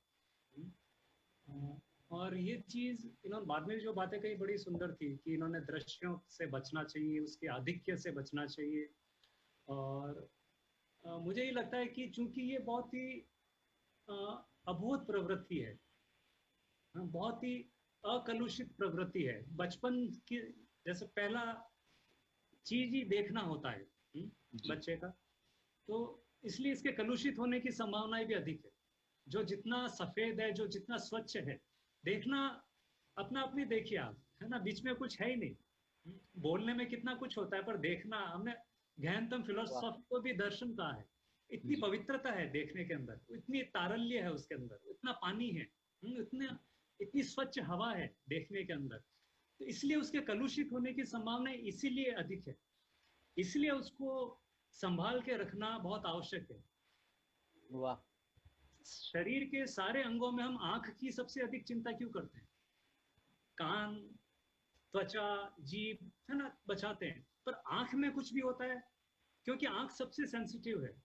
और ये चीज इन्होंने बाद में जो बातें कही बड़ी सुंदर थी कि इन्होंने दृश्यों से बचना चाहिए, उसके आधिक्य से बचना चाहिए। और आ, मुझे ये लगता है कि चूंकि ये बहुत ही अभूत प्रवृत्ति है, बहुत ही अकलुषित प्रवृत्ति है, बचपन की जैसे पहला चीज ही देखना होता है बच्चे का, तो इसलिए इसके कलुषित होने की संभावनाएं भी अधिक है। जो जितना सफेद है, जो जितना स्वच्छ है, देखना अपना अपनी देखिए आप, है ना, बीच में कुछ है ही नहीं। बोलने में कितना कुछ होता है, पर देखना, हमने गहनतम फिलोसॉफी को भी दर्शन कहा है। इतनी पवित्रता है देखने के अंदर, इतनी तारल्य है उसके अंदर, इतना पानी है, इतना इतनी स्वच्छ हवा है देखने के अंदर। तो इसलिए उसके कलुषित होने की संभावना इसीलिए अधिक है, इसलिए उसको संभाल के रखना बहुत आवश्यक है। वाह। शरीर के सारे अंगों में हम आंख की सबसे अधिक चिंता क्यों करते हैं? कान, त्वचा, जीभ, है ना, बचाते हैं, पर आंख में कुछ भी होता है, क्योंकि आंख सबसे सेंसिटिव है,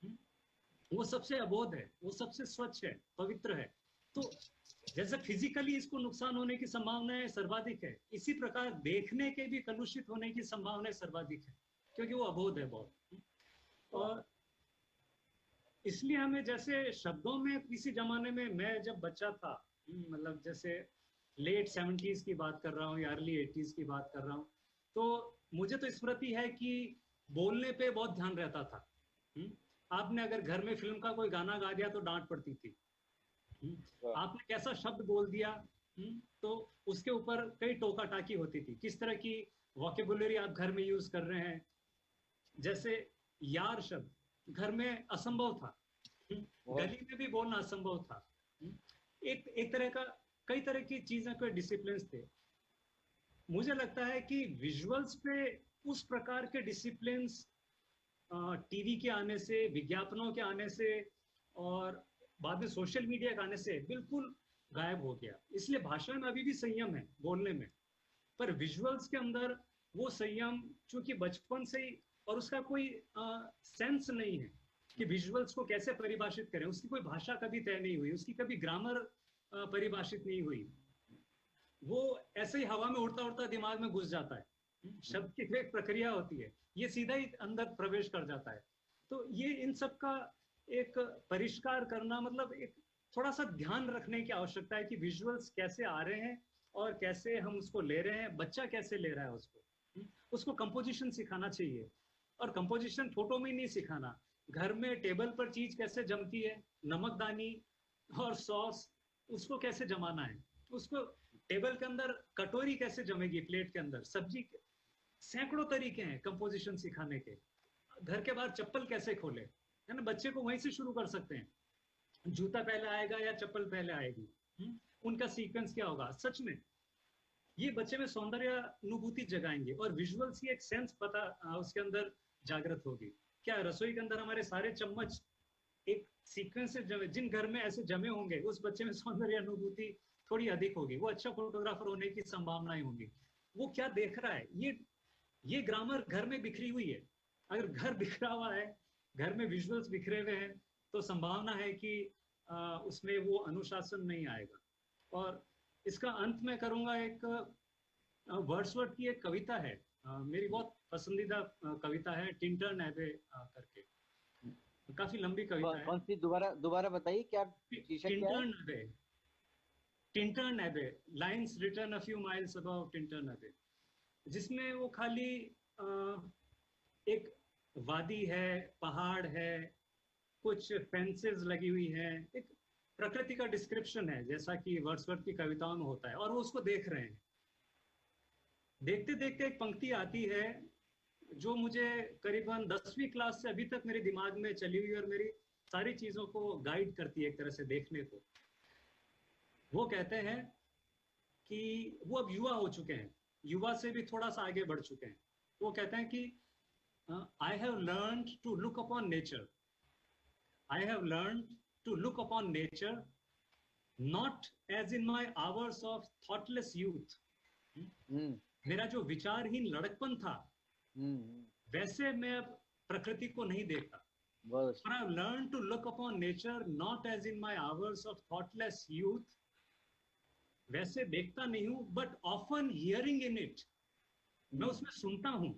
वो सबसे अबोध है, वो सबसे स्वच्छ है, पवित्र है। तो जैसे फिजिकली इसको नुकसान होने की संभावना सर्वाधिक है, इसी प्रकार देखने के भी कलुषित होने की संभावना सर्वाधिक है, क्योंकि वो अबोध है बहुत। और इसलिए हमें, जैसे शब्दों में किसी जमाने में, मैं जब बच्चा था, मतलब जैसे लेट सेवेंटीज की बात कर रहा हूँ या अर्ली एटीज की बात कर रहा हूँ, तो मुझे तो स्मृति है कि बोलने पे बहुत ध्यान रहता था। आपने अगर घर में फिल्म का कोई गाना गा दिया तो डांट पड़ती थी। आपने कैसा शब्द बोल दिया तो उसके ऊपर कई टोका टाकी होती थी, किस तरह की वोकेबुलरी आप घर में यूज कर रहे हैं। जैसे यार शब्द घर में असंभव था, गली में भी बोलना असंभव था। एक एक तरह का, कई तरह की चीजें, कोई डिसिप्लिन थे। मुझे लगता है कि विजुअल्स पे उस प्रकार के डिसिप्लिन टीवी के आने से, विज्ञापनों के आने से और बाद में सोशल मीडिया के आने से बिल्कुल गायब हो गया। इसलिए भाषा में अभी भी संयम है बोलने में, पर विजुअल्स के अंदर वो संयम चूंकि बचपन से ही, और उसका कोई सेंस नहीं है कि विजुअल्स को कैसे परिभाषित करें। उसकी कोई भाषा कभी तय नहीं हुई, उसकी कभी ग्रामर परिभाषित नहीं हुई। वो ऐसे ही हवा में उड़ता उड़ता दिमाग में घुस जाता है। शब्द की एक प्रक्रिया होती है, ये सीधा ही अंदर प्रवेश कर जाता है। तो ये इन सब का एक परिष्कार करना, मतलब एक थोड़ा सा ध्यान रखने की आवश्यकता है कि विजुअल्स कैसे आ रहे हैं और कैसे हम उसको ले रहे हैं, बच्चा कैसे ले रहा है उसको। उसको कंपोजिशन सिखाना चाहिए, और कंपोजिशन फोटो में नहीं सिखाना। घर में टेबल पर चीज कैसे जमती है, नमकदानी और सॉस, उसको कैसे जमाना है, उसको टेबल के अंदर कटोरी कैसे जमेगी प्लेट के अंदर, सब्जी, सैकड़ों तरीके हैं कंपोजिशन सिखाने के। घर के बाहर चप्पल कैसे खोले, है ना, बच्चे को वहीं से शुरू कर सकते हैं। जूता पहले आएगा या चप्पल पहले आएगी, हुँ? उनका सीक्वेंस क्या होगा। सच में ये बच्चे में सौंदर्य अनुभूति जगाएंगे, और विजुअल्स की एक सेंस पता उसके अंदर जागृत होगी। क्या रसोई के अंदर हमारे सारे चम्मच एक सीक्वेंस से जमे, जिन घर में ऐसे जमे होंगे उस बच्चे में सौंदर्य अनुभूति थोड़ी अधिक होगी, वो अच्छा फोटोग्राफर होने की संभावनाएं होंगी। वो क्या देख रहा है, ये ये ग्रामर घर में बिखरी हुई है। अगर घर बिखरा हुआ है, घर में विजुअल्स बिखरे हुए हैं, तो संभावना है कि आ, उसमें वो अनुशासन नहीं आएगा। और इसका अंत में करूंगा, एक वर्ड्सवर्थ की एक कविता है, आ, मेरी बहुत पसंदीदा कविता है, टिंटन एबे करके, काफी लंबी कविता है। कौन सी, दोबारा दोबारा बताइए क्या शीर्षक क्या है? Tintern Abbey, Tintern Abbey, lines written a few miles above Tintern Abbey, जिसमें वो खाली आ, एक वादी है, पहाड़ है, कुछ फेंसेस लगी हुई हैं, एक प्रकृति का डिस्क्रिप्शन है, जैसा कि वर्ड्सवर्थ की कविताओं में होता है, और वो उसको देख रहे हैं। देखते देखते एक पंक्ति आती है जो मुझे करीबन दसवीं क्लास से अभी तक मेरे दिमाग में चली हुई और मेरी सारी चीजों को गाइड करती है एक तरह से देखने को। वो कहते हैं कि वो अब युवा हो चुके हैं, युवा से भी थोड़ा सा आगे बढ़ चुके हैं। वो कहते हैं कि I have learned to look upon nature, I have learned to look upon nature not as in my hours of thoughtless youth. मेरा जो विचारहीन लड़कपन था, वैसे मैं अब प्रकृति को नहीं देखता। But I have learned to look upon nature not as in my hours of thoughtless youth. वैसे देखता नहीं हूं, but often hearing in it, मैं उसमें सुनता हूं।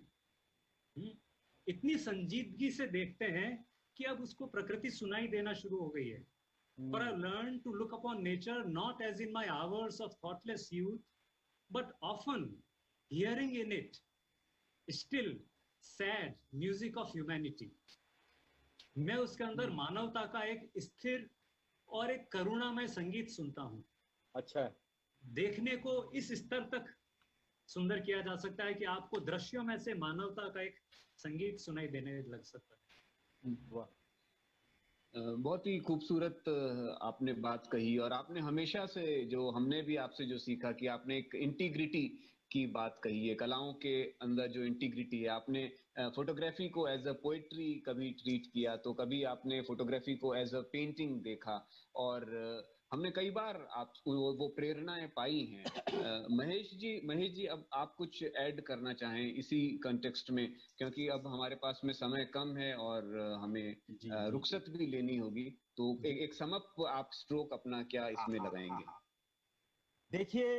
इतनी संजीदगी से देखते हैं कि अब उसको प्रकृति सुनाई देना शुरू हो गई है। But I have learned to look upon nature not as in my hours of thoughtless youth, but often hearing in it still sad music of humanity. मैं उसके अंदर मानवता का एक स्थिर और एक करुणामय संगीत सुनता हूँ। अच्छा, देखने को इस स्तर तक सुंदर किया जा सकता है कि आपको दृश्यों में से मानवता का एक संगीत सुनाई देने लग सकता है। वाह, अ, बहुत ही खूबसूरत अ, आपने बात कही, और आपने हमेशा से, जो हमने भी आपसे जो सीखा, कि आपने एक इंटीग्रिटी की बात कही है, कलाओं के अंदर जो इंटीग्रिटी है। आपने फोटोग्राफी को एज अ पोएट्री कभी ट्रीट किया, तो कभी आपने फोटोग्राफी को एज अ पेंटिंग देखा, और अ, हमने कई बार आप वो, वो प्रेरणाएं पाई हैं। अ, महेश जी महेश जी अब आप कुछ ऐड करना चाहें इसी कंटेक्स्ट में, क्योंकि अब हमारे पास में समय कम है और अ, हमें जी अ, जी रुखसत भी लेनी होगी, तो एक, एक समअप आप स्ट्रोक अपना क्या इसमें हाँ, हाँ, लगाएंगे? हाँ। देखिए,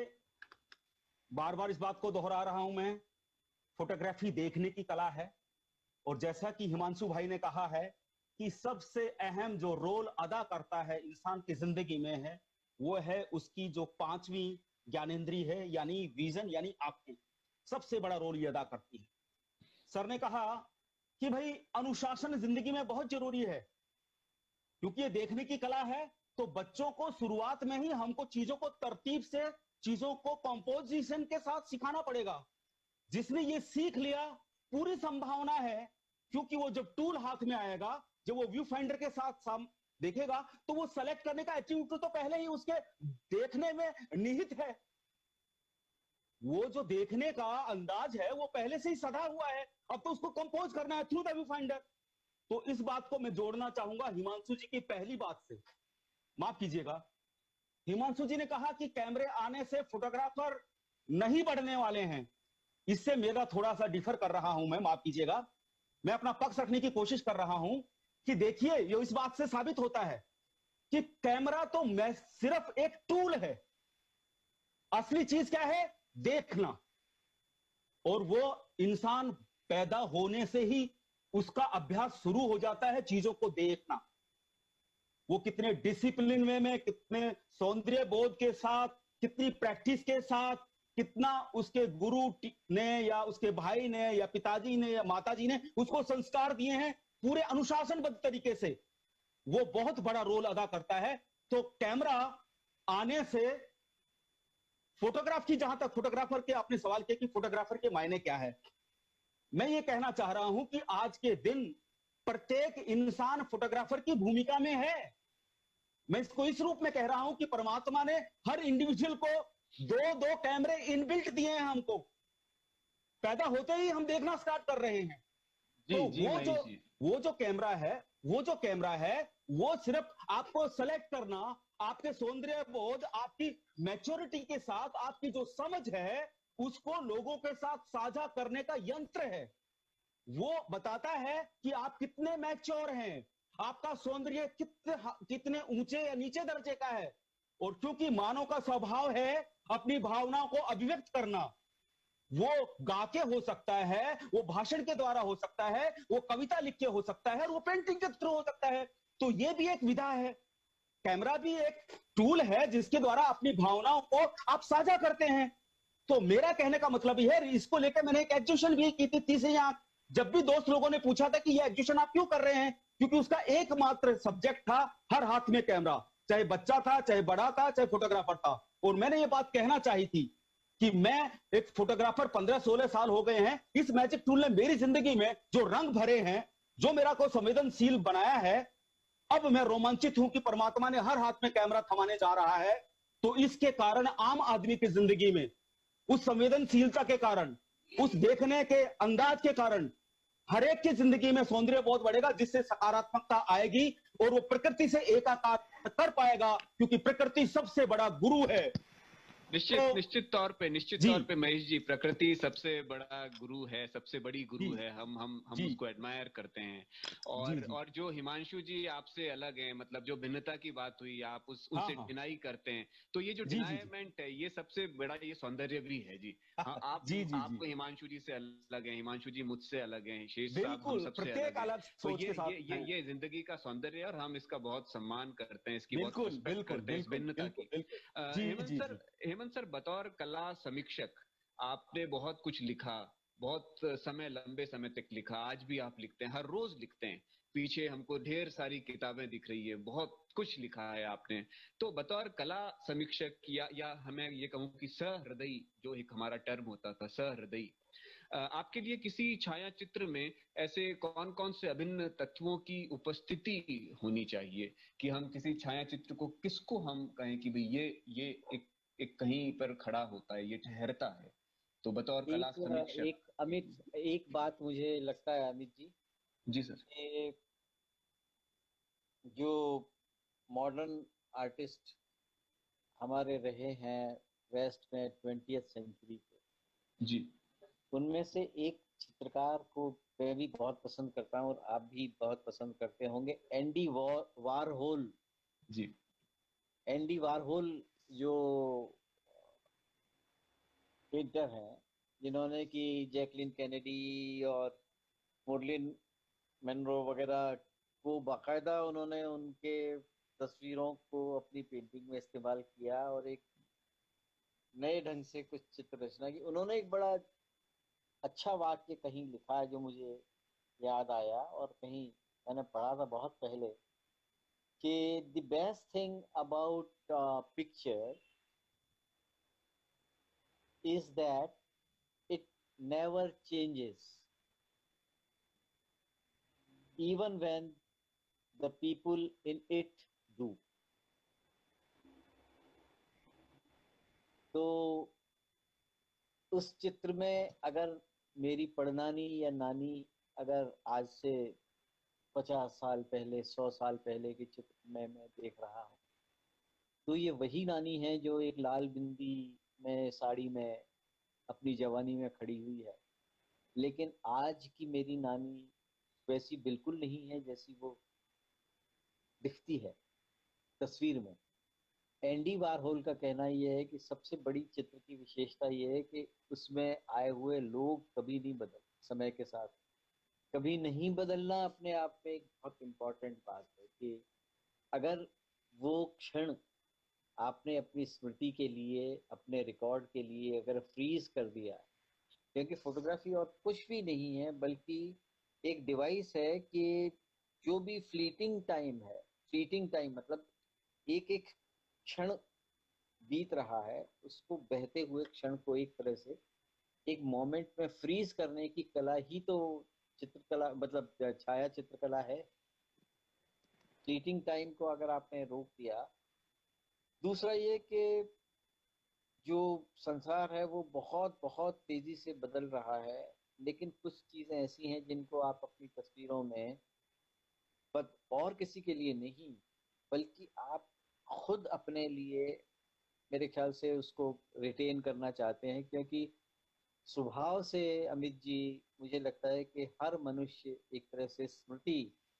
बार बार इस बात को दोहरा रहा हूं मैं, फोटोग्राफी देखने की कला है। और जैसा कि हिमांशु भाई ने कहा है कि सबसे अहम जो रोल अदा करता है इंसान की जिंदगी में है, वो है उसकी जो पांचवी ज्ञानेंद्री है, यानी विजन, यानी आंखें। सबसे बड़ा रोल ये अदा करती है। सर ने कहा कि भाई अनुशासन जिंदगी में बहुत जरूरी है, क्योंकि ये देखने की कला है। तो बच्चों को शुरुआत में ही हमको चीजों को तरतीब से, चीजों को कंपोजिशन के साथ सिखाना पड़ेगा। जिसने ये सीख लिया, पूरी संभावना है, क्योंकि वो जब टूल हाथ में आएगा, जब वो व्यू फाइंडर के साथ साम देखेगा, तो वो सेलेक्ट करने का एटीट्यूड तो पहले ही उसके देखने में निहित है। वो जो देखने का अंदाज है वो पहले से ही सधा हुआ है, अब तो उसको कंपोज करना है थ्रू द व्यू फाइंडर। तो इस बात को मैं जोड़ना चाहूंगा हिमांशु जी की पहली बात से। माफ कीजिएगा, हिमांशु जी ने कहा कि कैमरे आने से फोटोग्राफर नहीं बढ़ने वाले हैं। इससे मेरा थोड़ा सा डिफर कर रहा हूं मैं, माफ कीजिएगा। मैं अपना पक्ष रखने की कोशिश कर रहा हूं कि देखिए, ये इस बात से साबित होता है कि कैमरा तो मैं सिर्फ एक टूल है। असली चीज क्या है? देखना। और वो इंसान पैदा होने से ही उसका अभ्यास शुरू हो जाता है चीजों को देखना। वो कितने डिसिप्लिन वे में, कितने सौंदर्य बोध के साथ, कितनी प्रैक्टिस के साथ, कितना उसके गुरु ने या उसके भाई ने या पिताजी ने या माताजी ने उसको संस्कार दिए हैं पूरे अनुशासनबद्ध तरीके से, वो बहुत बड़ा रोल अदा करता है। तो कैमरा आने से फोटोग्राफ की, जहां तक फोटोग्राफर के आपने सवाल किया कि फोटोग्राफर के मायने क्या है, मैं ये कहना चाह रहा हूं कि आज के दिन प्रत्येक इंसान फोटोग्राफर की भूमिका में है। मैं इसको इस रूप में कह रहा हूं कि परमात्मा ने हर इंडिविजुअल को दो दो कैमरे इनबिल्ट दिए हैं हमको। पैदा होते ही हम देखना स्टार्ट कर रहे हैं। जी तो जी वो जो महेश जी। वो जो कैमरा है वो जो कैमरा है वो सिर्फ आपको सेलेक्ट करना, आपके सौंदर्य बोध, आपकी मैच्योरिटी के साथ, आपकी जो समझ है, उसको लोगों के साथ साझा करने का यंत्र है। वो बताता है कि आप कितने मैच्योर हैं, आपका सौंदर्य कितने कितने ऊंचे या नीचे दर्जे का है। और क्योंकि मानव का स्वभाव है अपनी भावनाओं को अभिव्यक्त करना, वो गा के हो सकता है, वो भाषण के द्वारा हो सकता है, वो कविता लिख के हो सकता है, और वो पेंटिंग के थ्रू हो सकता है। तो ये भी एक विधा है। कैमरा भी एक टूल है जिसके द्वारा अपनी भावनाओं को आप साझा करते हैं। तो मेरा कहने का मतलब ये है, इसको लेकर मैंने एक एग्जीबिशन भी की थी, तीसरी आंख। जब भी दोस्त लोगों ने पूछा था कि ये एग्जीबिशन आप क्यों कर रहे हैं, क्योंकि उसका एकमात्र सब्जेक्ट था हर हाथ में कैमरा, चाहे बच्चा था, चाहे बड़ा था, चाहे फोटोग्राफर था। और मैंने ये बात कहना चाही थी कि मैं एक फोटोग्राफर, पंद्रह सोलह साल हो गए हैं, इस मैजिक टूल ने मेरी जिंदगी में जो रंग भरे हैं, जो मेरा को संवेदनशील बनाया है, अब मैं रोमांचित हूं कि परमात्मा ने हर हाथ में कैमरा थमाने जा रहा है। तो इसके कारण आम आदमी की जिंदगी में उस संवेदनशीलता के कारण, उस देखने के अंदाज के कारण हर एक की जिंदगी में सौंदर्य बहुत बढ़ेगा, जिससे सकारात्मकता आएगी और वो प्रकृति से एकाकार कर पाएगा, क्योंकि प्रकृति सबसे बड़ा गुरु है। निश्चित तो, निश्चित तौर पे निश्चित जी, तौर पे महेश जी, प्रकृति सबसे बड़ा गुरु है, सबसे बड़ी गुरु जी, है। हम हम हम जी, उसको एडमायर करते हैं। जी, और जी, और जो हिमांशु जी आपसे अलग हैं, मतलब जो भिन्नता की बात हुई, आप उस हाँ, उनसे हाँ, डिनाई करते हैं, तो ये जो जी, जी, जी, डिनायमेंट है, ये सबसे बड़ा ये सौंदर्य भी है जी। हाँ, आप जी, जी, आप जी, हिमांशु जी से अलग हैं, हिमांशु जी मुझसे अलग हैं, शेष साहब हम बिल्कुल, सबसे प्रत्येक अलग हैं। अलग तो सोच ये के साथ ये ये हैं। ये जिंदगी का सौंदर्य है, और हम इसका बहुत सम्मान करते हैं, इसकी बहुत बिल्कुल, रिस्पेक्ट बिल्कुल, करते हैं, इस बिल्कुल, भिन्नता बिल्कुल, की। बिल्कुल, अ, जी, हेमंत जी, सर जी, हेमंत सर बतौर कला समीक्षक आपने बहुत कुछ लिखा, बहुत समय, लंबे समय तक लिखा, आज भी आप लिखते हैं, हर रोज लिखते हैं। पीछे हमको ढेर सारी किताबें दिख रही है, बहुत कुछ लिखा है आपने। तो बतौर कला समीक्षक, या या हमें ये कहूँ कि सहृदयी, जो एक हमारा टर्म होता था, सहृदयी, अ, आपके लिए किसी छाया चित्र में ऐसे कौन कौन से अभिन्न तत्वों की उपस्थिति होनी चाहिए कि हम किसी छाया चित्र को, किसको हम कहें कि भाई ये ये एक एक कहीं पर खड़ा होता है, ये ठहरता है। तो बतौर कला एक समीक्षक। एक अमित, एक बात मुझे लगता है अमित जी, जी सर। कि जो मॉडर्न आर्टिस्ट हमारे रहे हैं वेस्ट में ट्वेंटियथ सेंचुरी के, जी उनमें से एक चित्रकार को मैं भी बहुत पसंद करता हूँ और आप भी बहुत पसंद करते होंगे, एंडी वॉर वारहोल। जी एंडी वारहोल जो पेंटर हैं, जिन्होंने कि जैकलिन कैनेडी और मोर्लिन मनरो वगैरह को बाकायदा उन्होंने उनके तस्वीरों को अपनी पेंटिंग में इस्तेमाल किया और एक नए ढंग से कुछ चित्र रचना की। उन्होंने एक बड़ा अच्छा वाक्य कहीं लिखा है जो मुझे याद आया, और कहीं मैंने पढ़ा था बहुत पहले, कि the best thing about picture is that it never changes even when the people in it do. तो उस चित्र में अगर मेरी पड़नानी या नानी अगर आज से पचास साल पहले, सौ साल पहले के चित्र में मैं देख रहा हूँ, तो ये वही नानी है जो एक लाल बिंदी में साड़ी में अपनी जवानी में खड़ी हुई है। लेकिन आज की मेरी नानी वैसी बिल्कुल नहीं है जैसी वो दिखती है तस्वीर में। एंडी वारहोल का कहना यह है कि सबसे बड़ी चित्र की विशेषता यह है कि उसमें आए हुए लोग कभी नहीं बदल, समय के साथ कभी नहीं बदलना अपने आप में एक बहुत इम्पोर्टेंट बात है। कि अगर वो क्षण आपने अपनी स्मृति के लिए, अपने रिकॉर्ड के लिए अगर फ्रीज कर दिया, क्योंकि फोटोग्राफी और कुछ भी नहीं है बल्कि एक डिवाइस है कि जो भी फ्लीटिंग टाइम है, फ्लीटिंग टाइम मतलब एक एक क्षण बीत रहा है, उसको बहते हुए क्षण को एक तरह से एक मोमेंट में फ्रीज करने की कला ही तो चित्रकला मतलब छाया चित्रकला है। फ्लीटिंग टाइम को अगर आपने रोक दिया। दूसरा ये कि जो संसार है वो बहुत बहुत तेजी से बदल रहा है, लेकिन कुछ चीजें ऐसी हैं जिनको आप अपनी तस्वीरों में बस और किसी के लिए नहीं बल्कि आप खुद अपने लिए मेरे ख्याल से उसको रिटेन करना चाहते हैं। क्योंकि स्वभाव से अमित जी मुझे लगता है कि हर मनुष्य एक तरह से स्मृति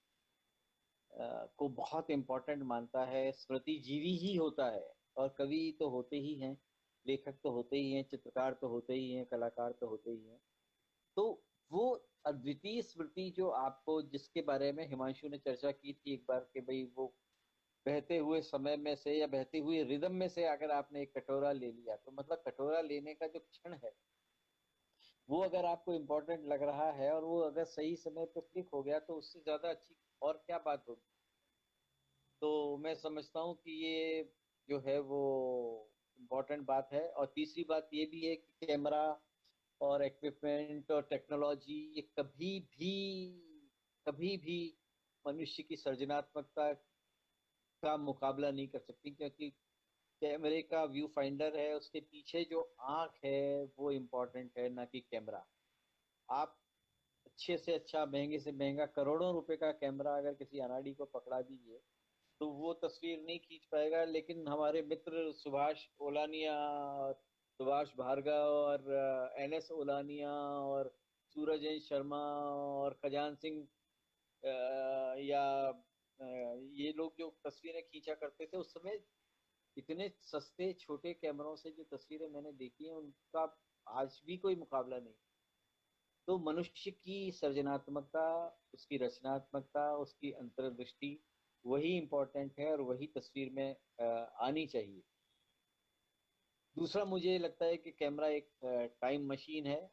को बहुत इम्पोर्टेंट मानता है। स्मृति जीवी ही होता है, और कवि तो होते ही हैं, लेखक तो होते ही हैं, चित्रकार तो होते ही हैं, कलाकार तो होते ही हैं। तो वो अद्वितीय स्मृति जो आपको, जिसके बारे में हिमांशु ने चर्चा की थी एक बार कि भाई वो बहते हुए समय में से या बहती हुई रिदम में से अगर आपने एक कटोरा ले लिया, तो मतलब कटोरा लेने का जो क्षण है वो अगर आपको इम्पोर्टेंट लग रहा है और वो अगर सही समय पर क्लिक हो गया, तो उससे ज्यादा अच्छी और क्या बात होगी। तो मैं समझता हूँ कि ये जो है वो इम्पोर्टेंट बात है। और तीसरी बात ये भी है कि कैमरा और इक्विपमेंट और टेक्नोलॉजी ये कभी भी कभी भी मनुष्य की सृजनात्मकता का मुकाबला नहीं कर सकती, क्योंकि कैमरे का व्यू फाइंडर है, उसके पीछे जो आंख है वो इम्पोर्टेंट है, ना कि कैमरा। आप अच्छे से अच्छा, महंगे से महंगा, करोड़ों रुपए का कैमरा अगर किसी अनाड़ी को पकड़ा दीजिए तो वो तस्वीर नहीं खींच पाएगा। लेकिन हमारे मित्र सुभाष ओलानिया और सुभाष भार्गव और एन एस ओलानिया और सूरज शर्मा और खजान सिंह या ये लोग जो तस्वीरें खींचा करते थे उस समय, इतने सस्ते छोटे कैमरों से जो तस्वीरें मैंने देखी हैं उनका आज भी कोई मुकाबला नहीं। तो मनुष्य की सृजनात्मकता, उसकी रचनात्मकता, उसकी अंतर्दृष्टि वही इम्पोर्टेंट है और वही तस्वीर में आनी चाहिए। दूसरा मुझे लगता है कि कैमरा एक टाइम मशीन है।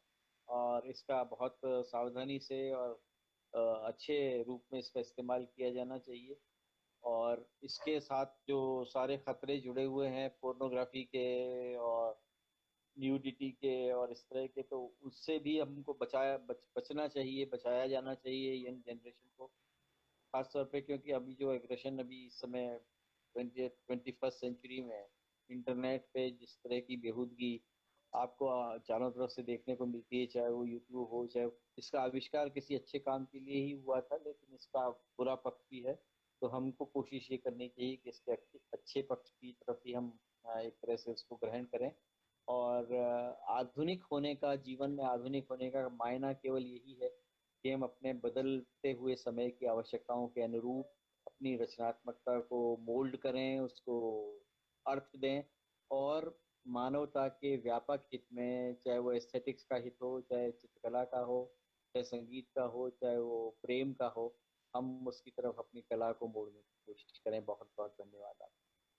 और इसका बहुत सावधानी से और अच्छे रूप में इसका इस्तेमाल किया जाना चाहिए। और इसके साथ जो सारे खतरे जुड़े हुए हैं पोर्नोग्राफी के और न्यूडिटी के और इस तरह के, तो उससे भी हमको बचाया बच, बचना चाहिए, बचाया जाना चाहिए यंग जनरेशन को खास तौर पे, क्योंकि अभी जो एग्रेशन अभी इस समय ट्वेंटी ट्वेंटी फर्स्ट सेंचुरी में इंटरनेट पे जिस तरह की बेहूदगी आपको चारों तरफ से देखने को मिलती है, चाहे वो यूट्यूब हो, चाहे इसका आविष्कार किसी अच्छे काम के लिए ही हुआ था, लेकिन इसका बुरा पक्ष भी है। तो हमको कोशिश ये करनी चाहिए कि इसके अच्छे पक्ष की तरफ ही हम एक तरह से उसको ग्रहण करें। और आधुनिक होने का, जीवन में आधुनिक होने का मायना केवल यही है कि हम अपने बदलते हुए समय की आवश्यकताओं के अनुरूप अपनी रचनात्मकता को मोल्ड करें, उसको अर्थ दें और मानवता के व्यापक हित में, चाहे वो एस्थेटिक्स का हित हो, चाहे चित्रकला का हो, चाहे संगीत का हो, चाहे वो प्रेम का हो, हम उसकी तरफ अपनी कला को मोड़ने की कोशिश करें। बहुत बहुत धन्यवाद आप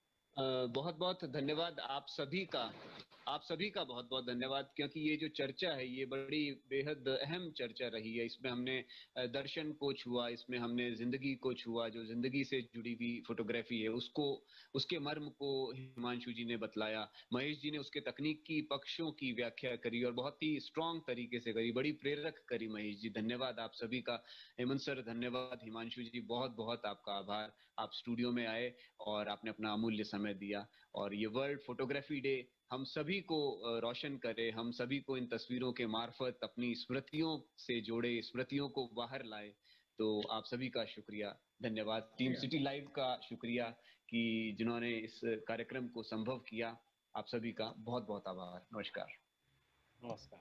बहुत बहुत धन्यवाद आप सभी का आप सभी का बहुत बहुत धन्यवाद, क्योंकि ये जो चर्चा है ये बड़ी बेहद अहम चर्चा रही है। इसमें हमने दर्शन को छुआ, इसमें हमने जिंदगी को छुआ, जो जिंदगी से जुड़ी हुई फोटोग्राफी है उसको, उसके मर्म को हिमांशु जी ने बतलाया, महेश जी ने उसके तकनीकी पक्षों की व्याख्या करी और बहुत ही स्ट्रांग तरीके से करी, बड़ी प्रेरक करी। महेश जी धन्यवाद आप सभी का। हेमंत सर धन्यवाद। हिमांशु जी बहुत बहुत आपका आभार, आप स्टूडियो में आए और आपने अपना अमूल्य समय दिया। और ये वर्ल्ड फोटोग्राफी डे हम सभी को रोशन करे, हम सभी को इन तस्वीरों के मार्फत अपनी स्मृतियों से जोड़े, स्मृतियों को बाहर लाए। तो आप सभी का शुक्रिया, धन्यवाद। टीम सिटी लाइव का शुक्रिया कि जिन्होंने इस कार्यक्रम को संभव किया। आप सभी का बहुत बहुत आभार। नमस्कार। नमस्कार।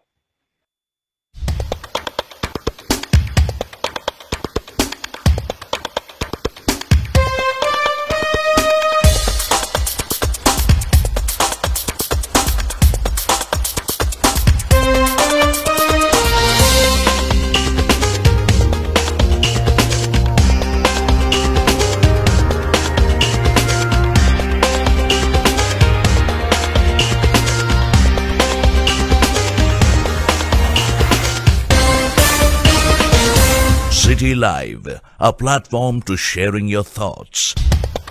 City Live, a platform to sharing your thoughts.